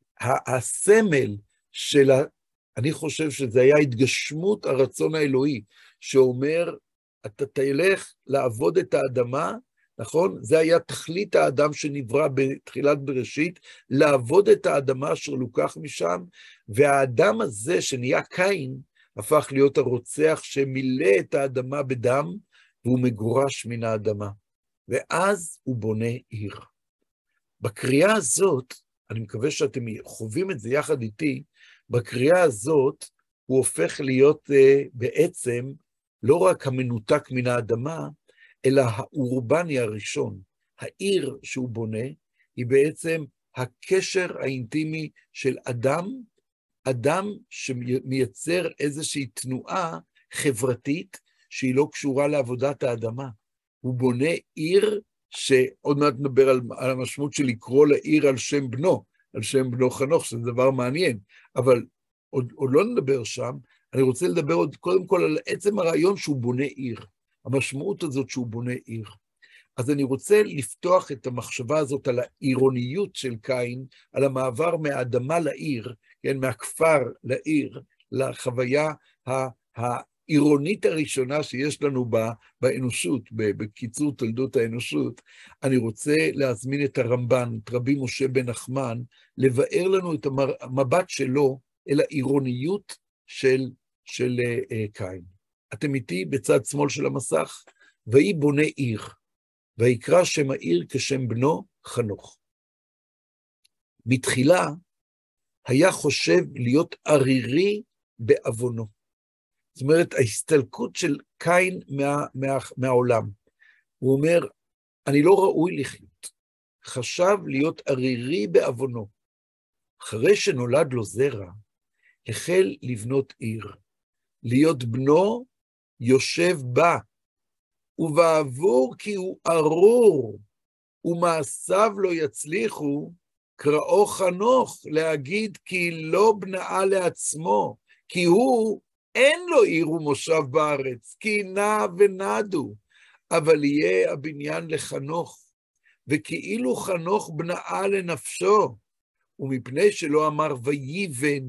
הסמל של אני חושב שזה היה התגשמות הרצון האלוהי, שאומר, אתה תלך לעבוד את האדמה, נכון? זה היה תכלית האדם שנברא בתחילת בראשית, לעבוד את האדמה אשר לוקח משם, והאדם הזה שנהיה קין, הפך להיות הרוצח שמילא את האדמה בדם, והוא מגורש מן האדמה. ואז הוא בונה עיר. בקריאה הזאת, אני מקווה שאתם חווים את זה יחד איתי, בקריאה הזאת הוא הופך להיות בעצם לא רק המנותק מן האדמה, אלא האורבני הראשון. העיר שהוא בונה היא בעצם הקשר האינטימי של אדם שמייצר איזושהי תנועה חברתית שהיא לא קשורה לעבודת האדמה. הוא בונה עיר שעוד מעט נדבר על המשמעות של לקרוא לעיר על שם בנו, על שם בנו חנוך, שזה דבר מעניין, אבל עוד לא נדבר שם, אני רוצה לדבר עוד קודם כל על עצם הרעיון שהוא בונה עיר, המשמעות הזאת שהוא בונה עיר. אז אני רוצה לפתוח את המחשבה הזאת על העירוניות של קין, על המעבר מהאדמה לעיר, כן, מהכפר לעיר, לחוויה העירונית הראשונה שיש לנו באנושות, בקיצור תולדות האנושות. אני רוצה להזמין את הרמב"ן, את רבי משה בן נחמן, לבאר לנו את המבט שלו אל העירוניות של קין. אתם איתי בצד שמאל של המסך? ויהי בונה עיר, ויקרא שם העיר כשם בנו חנוך. בתחילה היה חושב להיות ערירי בעוונו. זאת אומרת, ההסתלקות של קין מהעולם. הוא אומר, אני לא ראוי לחיות. חשב להיות ערירי בעוונו. אחרי שנולד לו זרע, החל לבנות עיר. להיות בנו יושב בה, ובעבור כי הוא ארור, ומעשיו לא יצליחו, קראו חנוך להגיד כי לא בנאה לעצמו, כי הוא אין לו עיר ומושב בארץ, כי נע ונדו, אבל יהיה הבניין לחנוך, וכאילו חנוך בנאה לנפשו, ומפני שלא אמר ויבן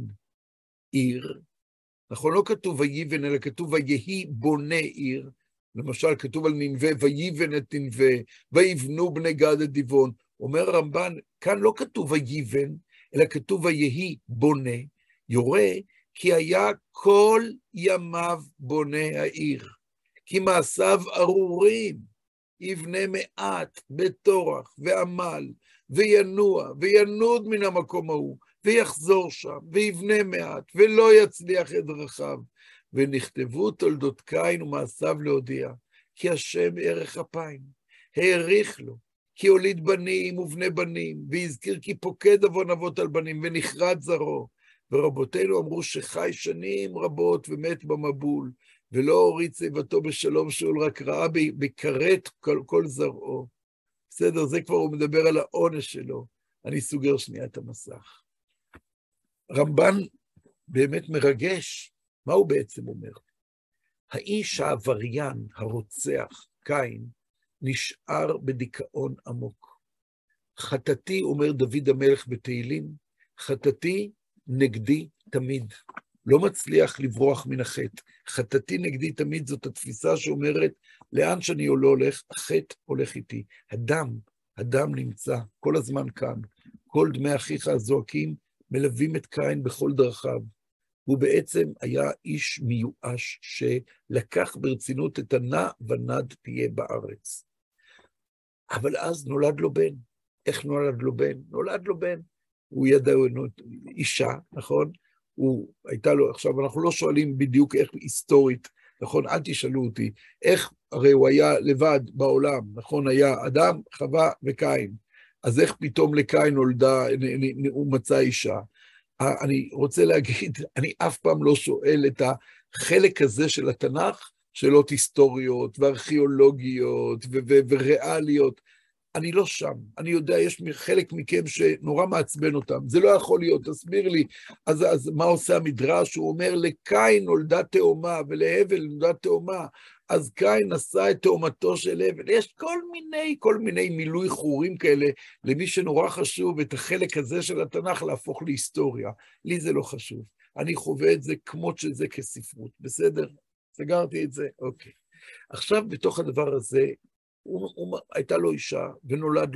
עיר, נכון, לא כתוב ויבן, אלא כתוב ויהי בונה עיר, למשל כתוב על ננבה, ויבן את ננבה, ויבנו בני גד את דיבון, אומר הרמב"ן, כאן לא כתוב ויבן, אלא כתוב ויהי בונה, יורה, כי היה כל ימיו בונה העיר, כי מעשיו ארורים, יבנה מעט בטורח ועמל, וינוע, וינוד מן המקום ההוא, ויחזור שם, ויבנה מעט, ולא יצליח את דרכיו. ונכתבו תולדות קין ומעשיו להודיע, כי השם ערך אפיים, העריך לו, כי הוליד בנים ובני בנים, והזכיר כי פוקד עוון אבות על בנים, ונחרד זרעו. ורבותינו אמרו שחי שנים רבות ומת במבול, ולא הוריד שיבתו בשלום שאול, רק ראה בכרת כל זרעו. בסדר, זה כבר הוא מדבר על העונש שלו. אני סוגר שנייה את המסך. רמב"ן באמת מרגש. מה הוא בעצם אומר? האיש העבריין, הרוצח, קין, נשאר בדיכאון עמוק. חטאתי, אומר דוד המלך בתהילים, חטאתי נגדי תמיד. לא מצליח לברוח מן החטא. חטאתי נגדי תמיד זאת התפיסה שאומרת, לאן שאני לא הולך, החטא הולך איתי. הדם נמצא כל הזמן כאן. כל דמי אחיך הזועקים מלווים את קין בכל דרכיו. הוא בעצם היה איש מיואש שלקח ברצינות את הנע ונד תהיה בארץ. אבל אז נולד לו בן. איך נולד לו בן? נולד לו בן. הוא ידע אישה, נכון? הוא הייתה לו, עכשיו אנחנו לא שואלים בדיוק איך היסטורית, נכון? אל תשאלו אותי, איך, הרי הוא היה לבד בעולם, נכון? היה אדם, חווה וקין. אז איך פתאום לקין נולדה, הוא מצא אישה? אני רוצה להגיד, אני אף פעם לא שואל את החלק הזה של התנ"ך, שאלות היסטוריות וארכיאולוגיות וריאליות. אני לא שם. אני יודע, יש חלק מכם שנורא מעצבן אותם. זה לא יכול להיות, תסביר לי. אז מה עושה המדרש? הוא אומר, לקין נולדה תאומה ולהבל נולדה תאומה. אז קין נשא את תאומתו של הבל. יש כל מיני מילוי חורים כאלה, למי שנורא חשוב את החלק הזה של התנ"ך להפוך להיסטוריה. לי זה לא חשוב. אני חווה את זה כמו שזה כספרות. בסדר? סגרתי את זה? אוקיי. עכשיו, בתוך הדבר הזה, הייתה לו אישה, ונולד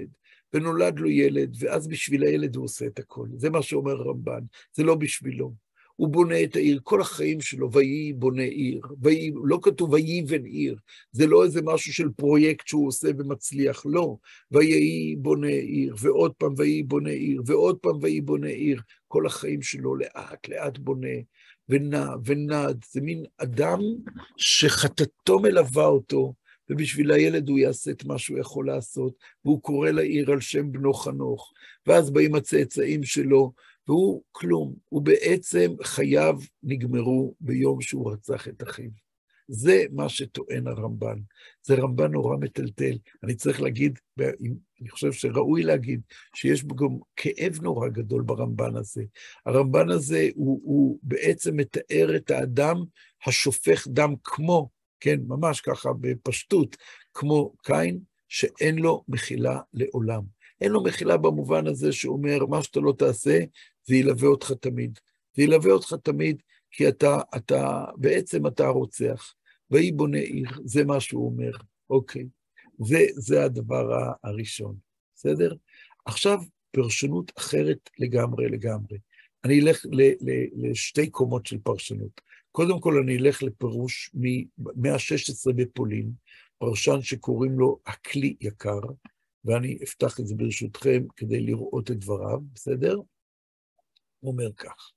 לו ילד, ואז בשביל הילד הוא עושה את הכל. זה מה שאומר הרמב"ן, זה לא בשבילו. הוא בונה את העיר, כל החיים שלו, ויהי בונה עיר, לא כתוב ויבן עיר, זה לא איזה משהו של פרויקט שהוא עושה ומצליח, לא. ויהי בונה עיר, ועוד פעם ויהי בונה עיר, ועוד פעם ויהי בונה עיר, כל החיים שלו לאט לאט בונה, ונע ונד, זה מין אדם שחטאתו מלווה אותו, ובשביל הילד הוא יעשה את מה שהוא יכול לעשות, והוא קורא לעיר על שם בנו חנוך, ואז באים הצאצאים שלו, והוא כלום, הוא בעצם חייו נגמרו ביום שהוא רצח את אחיו. זה מה שטוען הרמב"ן. זה רמב"ן נורא מטלטל. אני צריך להגיד, אני חושב שראוי להגיד, שיש בו גם כאב נורא גדול ברמב"ן הזה. הרמב"ן הזה הוא בעצם מתאר את האדם השופך דם כמו, כן, ממש ככה בפשטות, כמו קין, שאין לו מחילה לעולם. אין לו מחילה במובן הזה שאומר, מה שאתה לא תעשה, זה ילווה אותך תמיד. זה ילווה אותך תמיד, כי בעצם אתה הרוצח. ויהי בונה עיר, זה מה שהוא אומר. אוקיי. זה הדבר הראשון. בסדר? עכשיו, פרשנות אחרת לגמרי. אני אלך לשתי קומות של פרשנות. קודם כל, אני אלך לפירוש ממאה ה-16 בפולין, פרשן שקוראים לו הכלי יקר, ואני אפתח את זה ברשותכם כדי לראות את דבריו, בסדר? הוא אומר כך,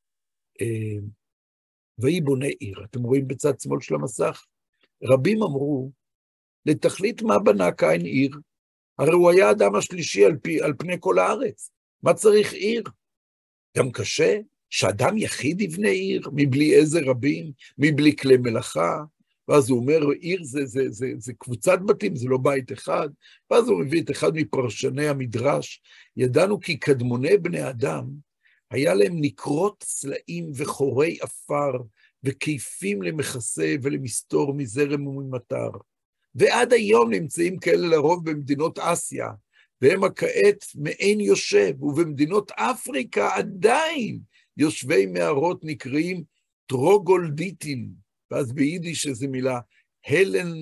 ויהי בונה עיר, אתם רואים בצד שמאל של המסך? רבים אמרו, לתכלית מה בנה קין עיר? הרי הוא היה האדם השלישי על פני כל הארץ. מה צריך עיר? גם קשה שאדם יחיד יבנה עיר, מבלי עזר רבים, מבלי כלי מלאכה. ואז הוא אומר, עיר זה קבוצת בתים, זה לא בית אחד. ואז הוא מביא את אחד מפרשני המדרש. ידענו כי קדמוני בני אדם, היה להם נקרות סלעים וחורי אפר, וכיפים למכסה ולמסתור מזרם וממטר. ועד היום נמצאים כאלה לרוב במדינות אסיה, והם כעת מעין יושב, ובמדינות אפריקה עדיין יושבי מערות נקראים טרוגולדיטים, ואז ביידיש איזו מילה, הלן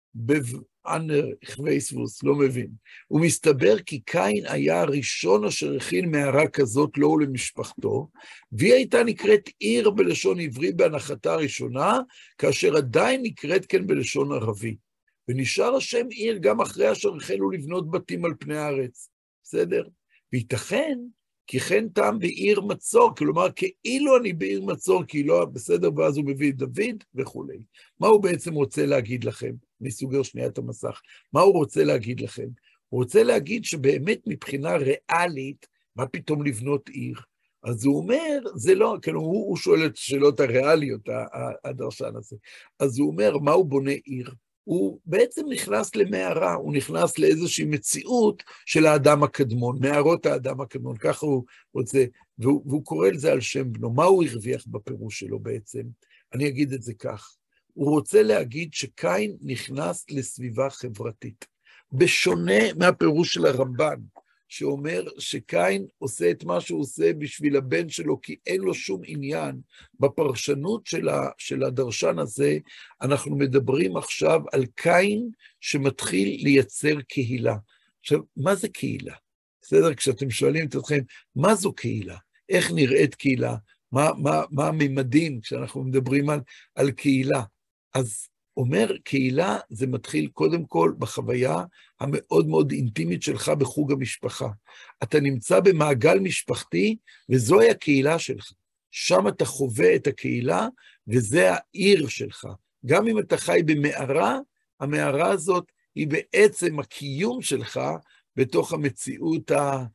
בבאנר, חווייסבוס, לא מבין. ומסתבר כי קין היה הראשון אשר הכין מערה כזאת לו ולמשפחתו, והיא הייתה נקראת עיר בלשון עברי בהנחתה הראשונה, כאשר עדיין נקראת כן בלשון ערבי. ונשאר השם עיר גם אחרי אשר החלו לבנות בתים על פני הארץ. בסדר? וייתכן כי כן טעם בעיר מצור, כלומר, כאילו אני בעיר מצור, כי לא בסדר, ואז הוא מביא את דוד וכו'. מה הוא בעצם רוצה להגיד לכם? אני סוגר שנייה את המסך. מה הוא רוצה להגיד לכם? הוא רוצה להגיד שבאמת מבחינה ריאלית, מה פתאום לבנות עיר? אז הוא אומר, זה לא, כאילו הוא שואל את השאלות הריאליות, הדרשן הזה. אז הוא אומר, מה הוא בונה עיר? הוא בעצם נכנס למערה, הוא נכנס לאיזושהי מציאות של האדם הקדמון, מערות האדם הקדמון, ככה הוא רוצה, והוא קורא לזה על שם בנו. מה הוא הרוויח בפירוש שלו בעצם? אני אגיד את זה כך. הוא רוצה להגיד שקין נכנס לסביבה חברתית, בשונה מהפירוש של הרמב"ן, שאומר שקין עושה את מה שהוא עושה בשביל הבן שלו, כי אין לו שום עניין. בפרשנות של הדרשן הזה, אנחנו מדברים עכשיו על קין שמתחיל לייצר קהילה. עכשיו, מה זה קהילה? בסדר? כשאתם שואלים את אתכם, מה זו קהילה? איך נראית קהילה? מה הממדים כשאנחנו מדברים על קהילה? אז אומר, קהילה זה מתחיל קודם כל בחוויה המאוד מאוד אינטימית שלך בחוג המשפחה. אתה נמצא במעגל משפחתי, וזוהי הקהילה שלך. שם אתה חווה את הקהילה, וזה העיר שלך. גם אם אתה חי במערה, המערה הזאת היא בעצם הקיום שלך בתוך המציאות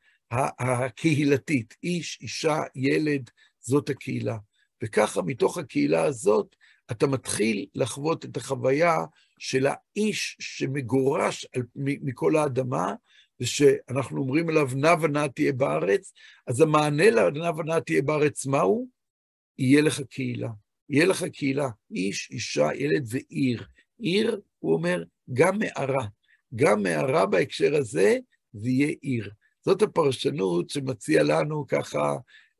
הקהילתית. איש, אישה, ילד, זאת הקהילה. וככה מתוך הקהילה הזאת, אתה מתחיל לחוות את החוויה של האיש שמגורש מכל האדמה, ושאנחנו אומרים עליו, נע ונע תהיה בארץ, אז המענה לנע ונע תהיה בארץ, מהו? יהיה לך קהילה. יהיה לך קהילה, איש, אישה, ילד ועיר. עיר, הוא אומר, גם מערה. גם מערה בהקשר הזה, זה יהיה עיר. זאת הפרשנות שמציע לנו ככה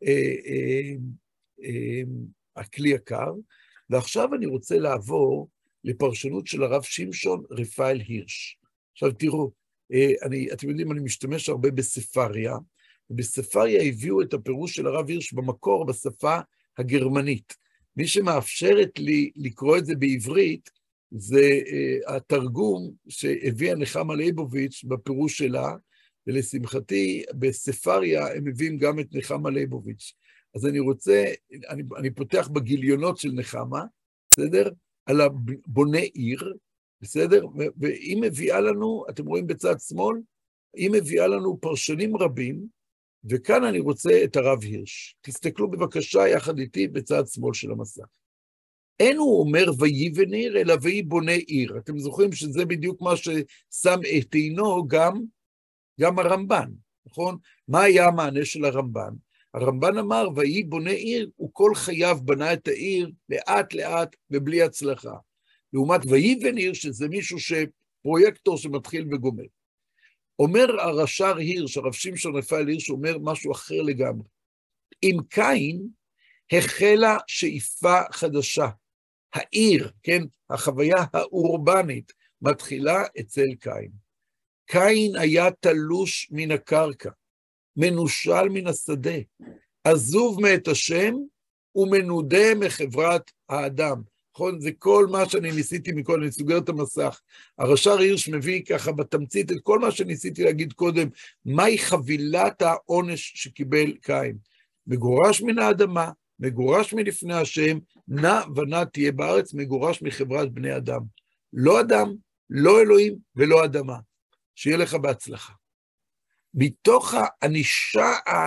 הכלי יקר, ועכשיו אני רוצה לעבור לפרשנות של הרב שמשון רפאל הירש. עכשיו תראו, אתם יודעים, אני משתמש הרבה בספריה, ובספריה הביאו את הפירוש של הרב הירש במקור בשפה הגרמנית. מי שמאפשרת לי לקרוא את זה בעברית, זה התרגום שהביאה נחמה ליבוביץ' בפירוש שלה, ולשמחתי בספריה הם מביאים גם את נחמה ליבוביץ'. אז אני פותח בגיליונות של נחמה, בסדר? על הבונה עיר, בסדר? והיא מביאה לנו, אתם רואים בצד שמאל, היא מביאה לנו פרשנים רבים, וכאן אני רוצה את הרב הירש. תסתכלו בבקשה יחד איתי בצד שמאל של המסך. אין הוא אומר ויבן עיר, אלא ויהי בונה עיר. אתם זוכרים שזה בדיוק מה ששם את עינו גם הרמב"ן, נכון? מה היה המענה של הרמב"ן? הרמב"ן אמר, ויהי בונה עיר, הוא כל חייו בנה את העיר לאט לאט ובלי הצלחה. לעומת ויבן עיר, שזה מישהו פרויקטור שמתחיל וגומר. אומר הרש"ר הירש, הרב שמשון רפאל הירש, אומר משהו אחר לגמרי. עם קין החלה שאיפה חדשה. העיר, כן, החוויה האורבנית, מתחילה אצל קין. קין היה תלוש מן הקרקע, מנושל מן השדה, עזוב מאת השם ומנודה מחברת האדם. נכון? זה כל מה שאני ניסיתי מקודם, אני סוגר את המסך. הרש"ר הירש מביא ככה בתמצית את כל מה שניסיתי להגיד קודם, מהי חבילת העונש שקיבל קין. מגורש מן האדמה, מגורש מלפני השם, נע ונע תהיה בארץ, מגורש מחברת בני אדם. לא אדם, לא אלוהים ולא אדמה. שיהיה לך בהצלחה. מתוך הענישה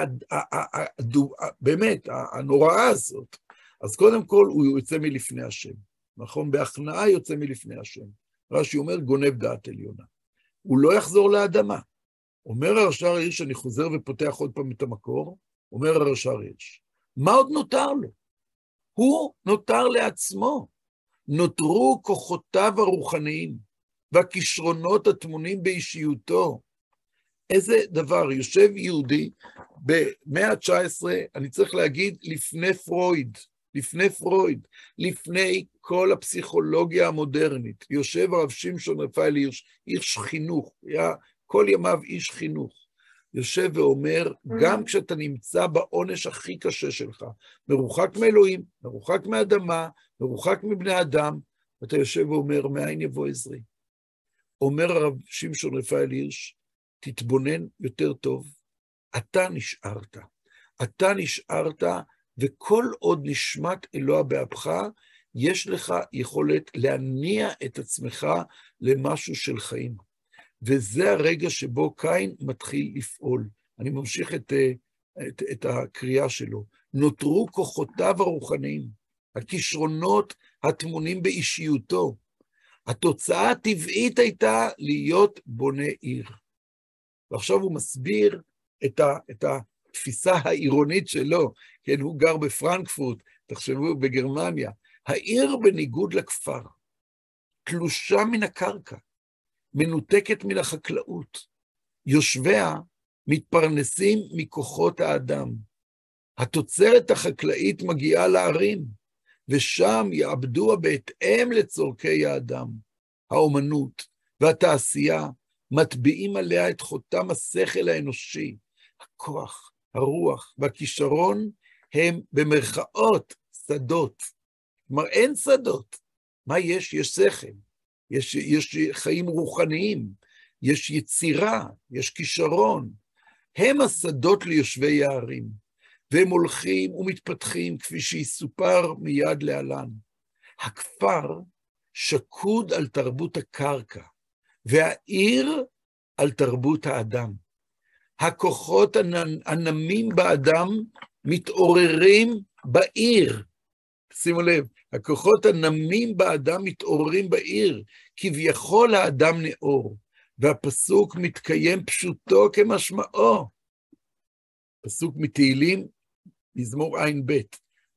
באמת, הנוראה הזאת, אז קודם כל הוא יוצא מלפני השם, נכון? בהכנעה יוצא מלפני השם. רש"י אומר, גונב דעת עליונה. הוא לא יחזור לאדמה. אומר הרש"ר הירש, אני חוזר ופותח עוד פעם את המקור, אומר הרש"ר הירש, מה עוד נותר לו? הוא נותר לעצמו. נותרו כוחותיו הרוחניים, והכישרונות הטמונים באישיותו. איזה דבר, יושב יהודי במאה ה-19, אני צריך להגיד, לפני פרויד, לפני כל הפסיכולוגיה המודרנית, יושב הרב שמשון רפאל הירש, איש חינוך, היה כל ימיו איש חינוך, יושב ואומר, גם כשאתה נמצא בעונש הכי קשה שלך, מרוחק מאלוהים, מרוחק מאדמה, מרוחק מבני אדם, אתה יושב ואומר, מאין יבוא עזרי? אומר הרב שמשון רפאל הירש, תתבונן יותר טוב, אתה נשארת, וכל עוד נשמת אלוה באפך, יש לך יכולת להניע את עצמך למשהו של חיים. וזה הרגע שבו קין מתחיל לפעול. אני ממשיך את הקריאה שלו. נותרו כוחותיו הרוחניים, הכישרונות הטמונים באישיותו. התוצאה הטבעית הייתה להיות בונה עיר. ועכשיו הוא מסביר את התפיסה העירונית שלו, כן, הוא גר בפרנקפורט, תחשבו, בגרמניה. העיר בניגוד לכפר, תלושה מן הקרקע, מנותקת מן החקלאות. יושביה מתפרנסים מכוחות האדם. התוצרת החקלאית מגיעה לערים, ושם יעבדוה בהתאם לצורכי האדם. האומנות והתעשייה מטביעים עליה את חותם השכל האנושי. הכוח, הרוח והכישרון הם במרכאות שדות. כלומר, אין שדות. מה יש? יש שכל. יש חיים רוחניים, יש יצירה, יש כישרון. הם השדות ליושבי הערים, והם הולכים ומתפתחים כפי שיסופר מיד להלן. הכפר שקוד על תרבות הקרקע, והעיר על תרבות האדם. הכוחות הנמים באדם מתעוררים בעיר. שימו לב, הכוחות הנמים באדם מתעוררים בעיר, כביכול האדם נאור, והפסוק מתקיים פשוטו כמשמעו. פסוק מתהילים, מזמור עין ב',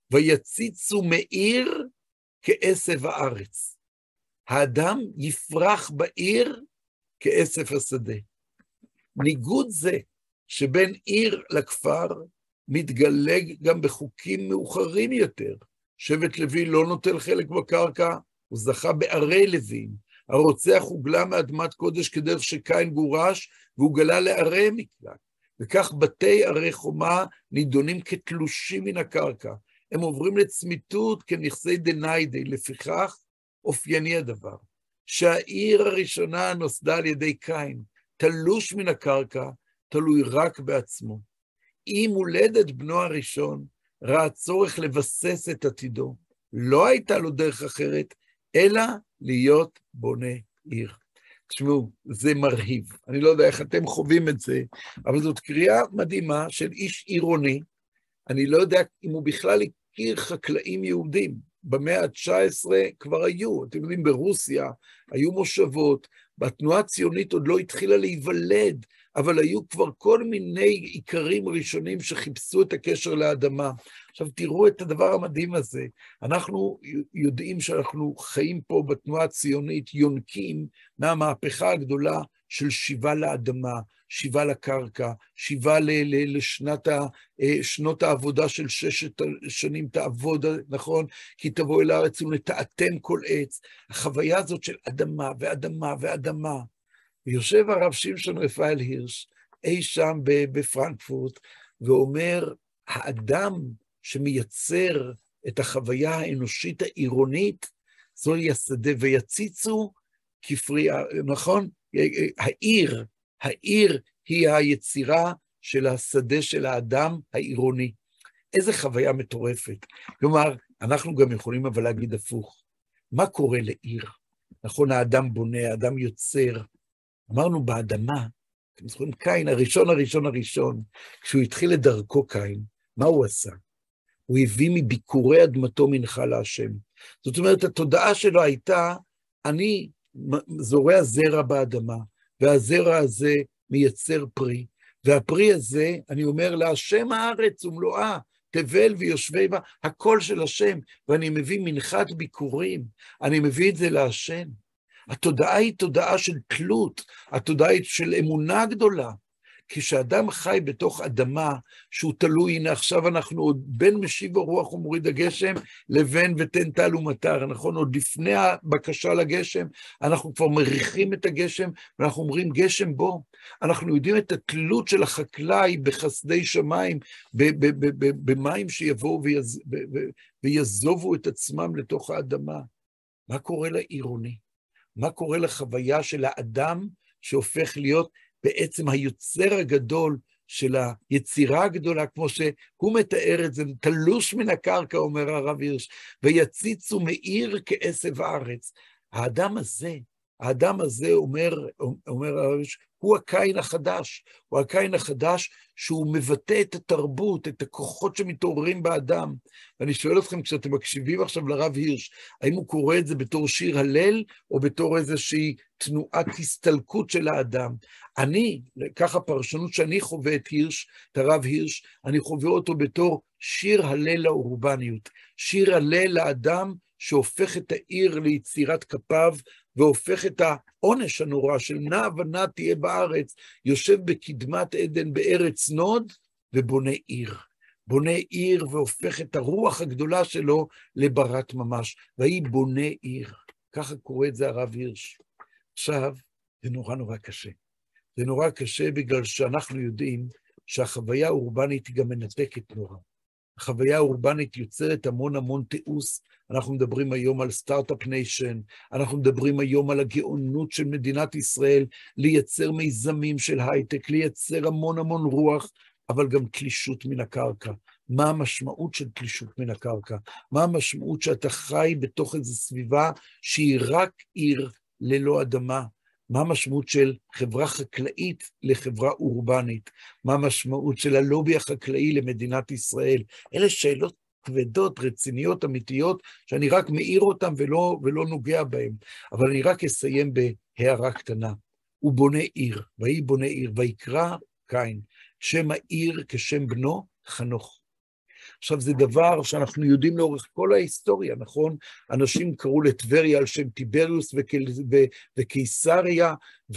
ויציצו מעיר כעשב הארץ. האדם יפרח בעיר כעשב השדה. ניגוד זה שבין עיר לכפר מתגלה גם בחוקים מאוחרים יותר. שבט לוי לא נוטל חלק בקרקע, הוא זכה בערי לווים. הרוצח הוגלה מאדמת קודש כדרך שקין גורש, והוא גלה לערי מקלט. וכך בתי ערי חומה נידונים כתלושים מן הקרקע. הם עוברים לצמיתות כנכסי דניידי, לפיכך אופייני הדבר. שהעיר הראשונה נוסדה על ידי קין, תלוש מן הקרקע, תלוי רק בעצמו. עם הולדת בנו הראשון, ראה צורך לבסס את עתידו. לא הייתה לו דרך אחרת, אלא להיות בונה עיר. תשמעו, זה מרהיב. אני לא יודע איך אתם חווים את זה, אבל זאת קריאה מדהימה של איש עירוני. אני לא יודע אם הוא בכלל הכיר חקלאים יהודים. במאה ה-19 כבר היו, אתם יודעים, ברוסיה היו מושבות, והתנועה הציונית עוד לא התחילה להיוולד, אבל היו כבר כל מיני עיקרים ראשונים שחיפשו את הקשר לאדמה. עכשיו תראו את הדבר המדהים הזה, אנחנו יודעים שאנחנו חיים פה בתנועה הציונית, יונקים מהמהפכה הגדולה של שיבה לאדמה, שיבה לקרקע, שיבה לשנות העבודה של 6 שנים תעבוד, נכון? כי תבוא אל הארץ ונטעתם כל עץ. החוויה הזאת של אדמה ואדמה ואדמה. ויושב הרב שמשון רפאל הירש, אי שם בפרנקפורט, ואומר, האדם שמייצר את החוויה האנושית העירונית, זוהי השדה, ויציצו כפרי, נכון? העיר היא היצירה של השדה של האדם העירוני. איזה חוויה מטורפת. כלומר, אנחנו גם יכולים אבל להגיד הפוך. מה קורה לעיר? נכון, האדם בונה, האדם יוצר. אמרנו באדמה, אתם זוכרים, קין, הראשון, כשהוא התחיל את דרכו קין, מה הוא עשה? הוא הביא מביקורי אדמתו מנחה להשם. זאת אומרת, התודעה שלו הייתה, אני זורע זרע באדמה, והזרע הזה מייצר פרי, והפרי הזה, אני אומר, להשם הארץ ומלואה, תבל ויושבי בה, הכל של השם, ואני מביא מנחת ביקורים, אני מביא את זה להשם. התודעה היא תודעה של תלות, התודעה היא של אמונה גדולה. כשאדם חי בתוך אדמה שהוא תלוי, הנה עכשיו אנחנו עוד בין משיב הרוח ומוריד הגשם, לבין ותן טל ומטר, נכון? עוד לפני הבקשה לגשם, אנחנו כבר מריחים את הגשם, ואנחנו אומרים גשם בו. אנחנו יודעים את התלות של החקלאי בחסדי שמיים, במים שיבואו ויזובו את עצמם לתוך האדמה. מה קורה לעירוני? מה קורה לחוויה של האדם שהופך להיות בעצם היוצר הגדול של היצירה הגדולה, כמו שהוא מתאר את זה, תלוש מן הקרקע, אומר הרב הירש, ויציצו מאיר כעשב הארץ. האדם הזה אומר הרב הירש, הוא הקין החדש, הוא הקין החדש שהוא מבטא את התרבות, את הכוחות שמתעוררים באדם. ואני שואל אתכם, כשאתם מקשיבים עכשיו לרב הירש, האם הוא קורא את זה בתור שיר הלל, או בתור איזושהי תנועת הסתלקות של האדם? אני, ככה פרשנות שאני חווה את הירש, את הרב הירש, אני חווה אותו בתור שיר הלל לאורבניות, שיר הלל לאדם שהופך את העיר ליצירת כפיו, והופך את העונש הנורא של נע ונע תהיה בארץ, יושב בקדמת עדן בארץ נוד, ובונה עיר. בונה עיר והופך את הרוח הגדולה שלו לברת ממש, והיא בונה עיר. ככה קורא את זה הרב הירש. עכשיו, זה נורא קשה. זה נורא קשה בגלל שאנחנו יודעים שהחוויה האורבנית היא גם מנתקת נורא. החוויה האורבנית יוצרת המון תיעוש. אנחנו מדברים היום על סטארט-אפ ניישן, אנחנו מדברים היום על הגאונות של מדינת ישראל, לייצר מיזמים של הייטק, לייצר המון רוח, אבל גם תלישות מן הקרקע. מה המשמעות של תלישות מן הקרקע? מה המשמעות שאתה חי בתוך איזו סביבה שהיא רק עיר ללא אדמה? מה המשמעות של חברה חקלאית לחברה אורבנית? מה המשמעות של הלובי החקלאי למדינת ישראל? אלה שאלות כבדות, רציניות, אמיתיות, שאני רק מאיר אותן ולא נוגע בהן. אבל אני רק אסיים בהערה קטנה. הוא בונה עיר, ויהי בונה עיר, ויקרא קין, שם העיר כשם בנו חנוך. עכשיו, זה דבר שאנחנו יודעים לאורך כל ההיסטוריה, נכון? אנשים קראו לטבריה על שם טיבריוס וקיסריה,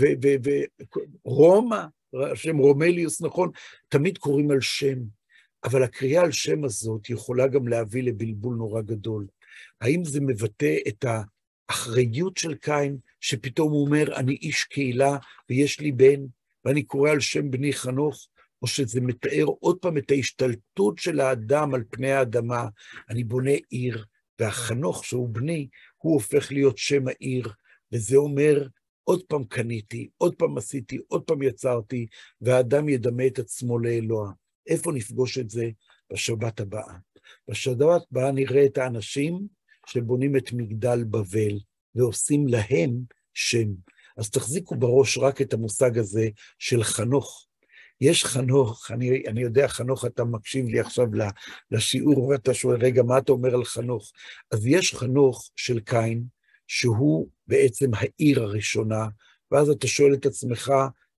ורומא, על שם רומליוס, נכון? תמיד קוראים על שם, אבל הקריאה על שם הזאת יכולה גם להביא לבלבול נורא גדול. האם זה מבטא את האחריות של קין, שפתאום הוא אומר, אני איש קהילה ויש לי בן, ואני קורא על שם בני חנוך, או שזה מתאר עוד פעם את ההשתלטות של האדם על פני האדמה. אני בונה עיר, והחנוך שהוא בני, הוא הופך להיות שם העיר, וזה אומר, עוד פעם קניתי, עוד פעם עשיתי, עוד פעם יצרתי, והאדם ידמה את עצמו לאלוה. איפה נפגוש את זה? בשבת הבאה. בשבת הבאה נראה את האנשים שבונים את מגדל בבל, ועושים להם שם. אז תחזיקו בראש רק את המושג הזה של חנוך. יש חנוך, אני יודע, חנוך, אתה מקשיב לי עכשיו לשיעור, ואתה שואל, רגע, מה אתה אומר על חנוך? אז יש חנוך של קין, שהוא בעצם העיר הראשונה, ואז אתה שואל את עצמך,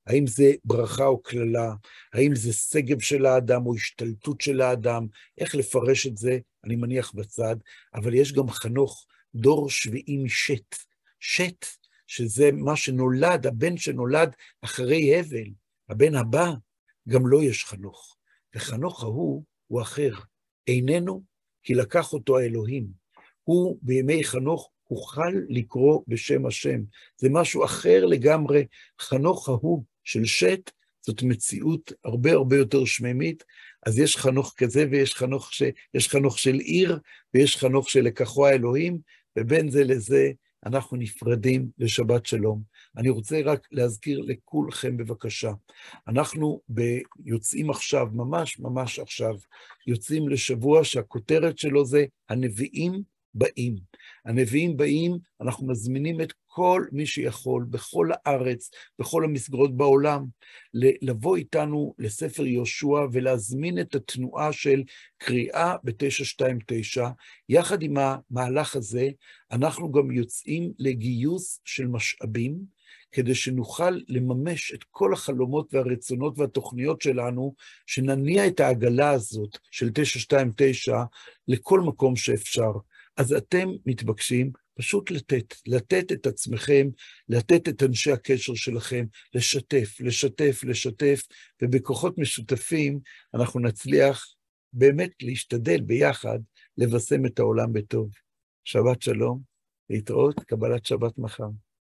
האם זה ברכה או כללה, האם זה שגב של האדם או השתלטות של האדם, איך לפרש את זה, אני מניח בצד, אבל יש גם חנוך, דור שביעי משת, שת, שזה מה שנולד, הבן שנולד אחרי הבל, הבן הבא, גם לו יש חנוך, וחנוך ההוא הוא אחר, איננו, כי לקח אותו האלוהים, הוא בימי חנוך, אוכל לקרוא בשם השם, זה משהו אחר לגמרי, חנוך ההוא של שת, זאת מציאות הרבה הרבה יותר שממית, אז יש חנוך כזה ויש חנוך של עיר, ויש חנוך של לקחו האלוהים, ובין זה לזה אנחנו נפרדים לשבת שלום. אני רוצה רק להזכיר לכולכם בבקשה, אנחנו יוצאים עכשיו, ממש ממש עכשיו, יוצאים לשבוע שהכותרת שלו זה הנביאים באים. הנביאים באים, אנחנו מזמינים את כל מי שיכול, בכל הארץ, בכל המסגרות בעולם, לבוא איתנו לספר יהושע ולהזמין את התנועה של קריאה ב-929. יחד עם המהלך הזה, אנחנו גם יוצאים לגיוס של משאבים, כדי שנוכל לממש את כל החלומות והרצונות והתוכניות שלנו, שנניע את העגלה הזאת של 929 לכל מקום שאפשר. אז אתם מתבקשים פשוט לתת את עצמכם, לתת את אנשי הקשר שלכם, לשתף, לשתף, לשתף, ובכוחות משותפים אנחנו נצליח באמת להשתדל ביחד לבשם את העולם בטוב. שבת שלום, להתראות, קבלת שבת מחר.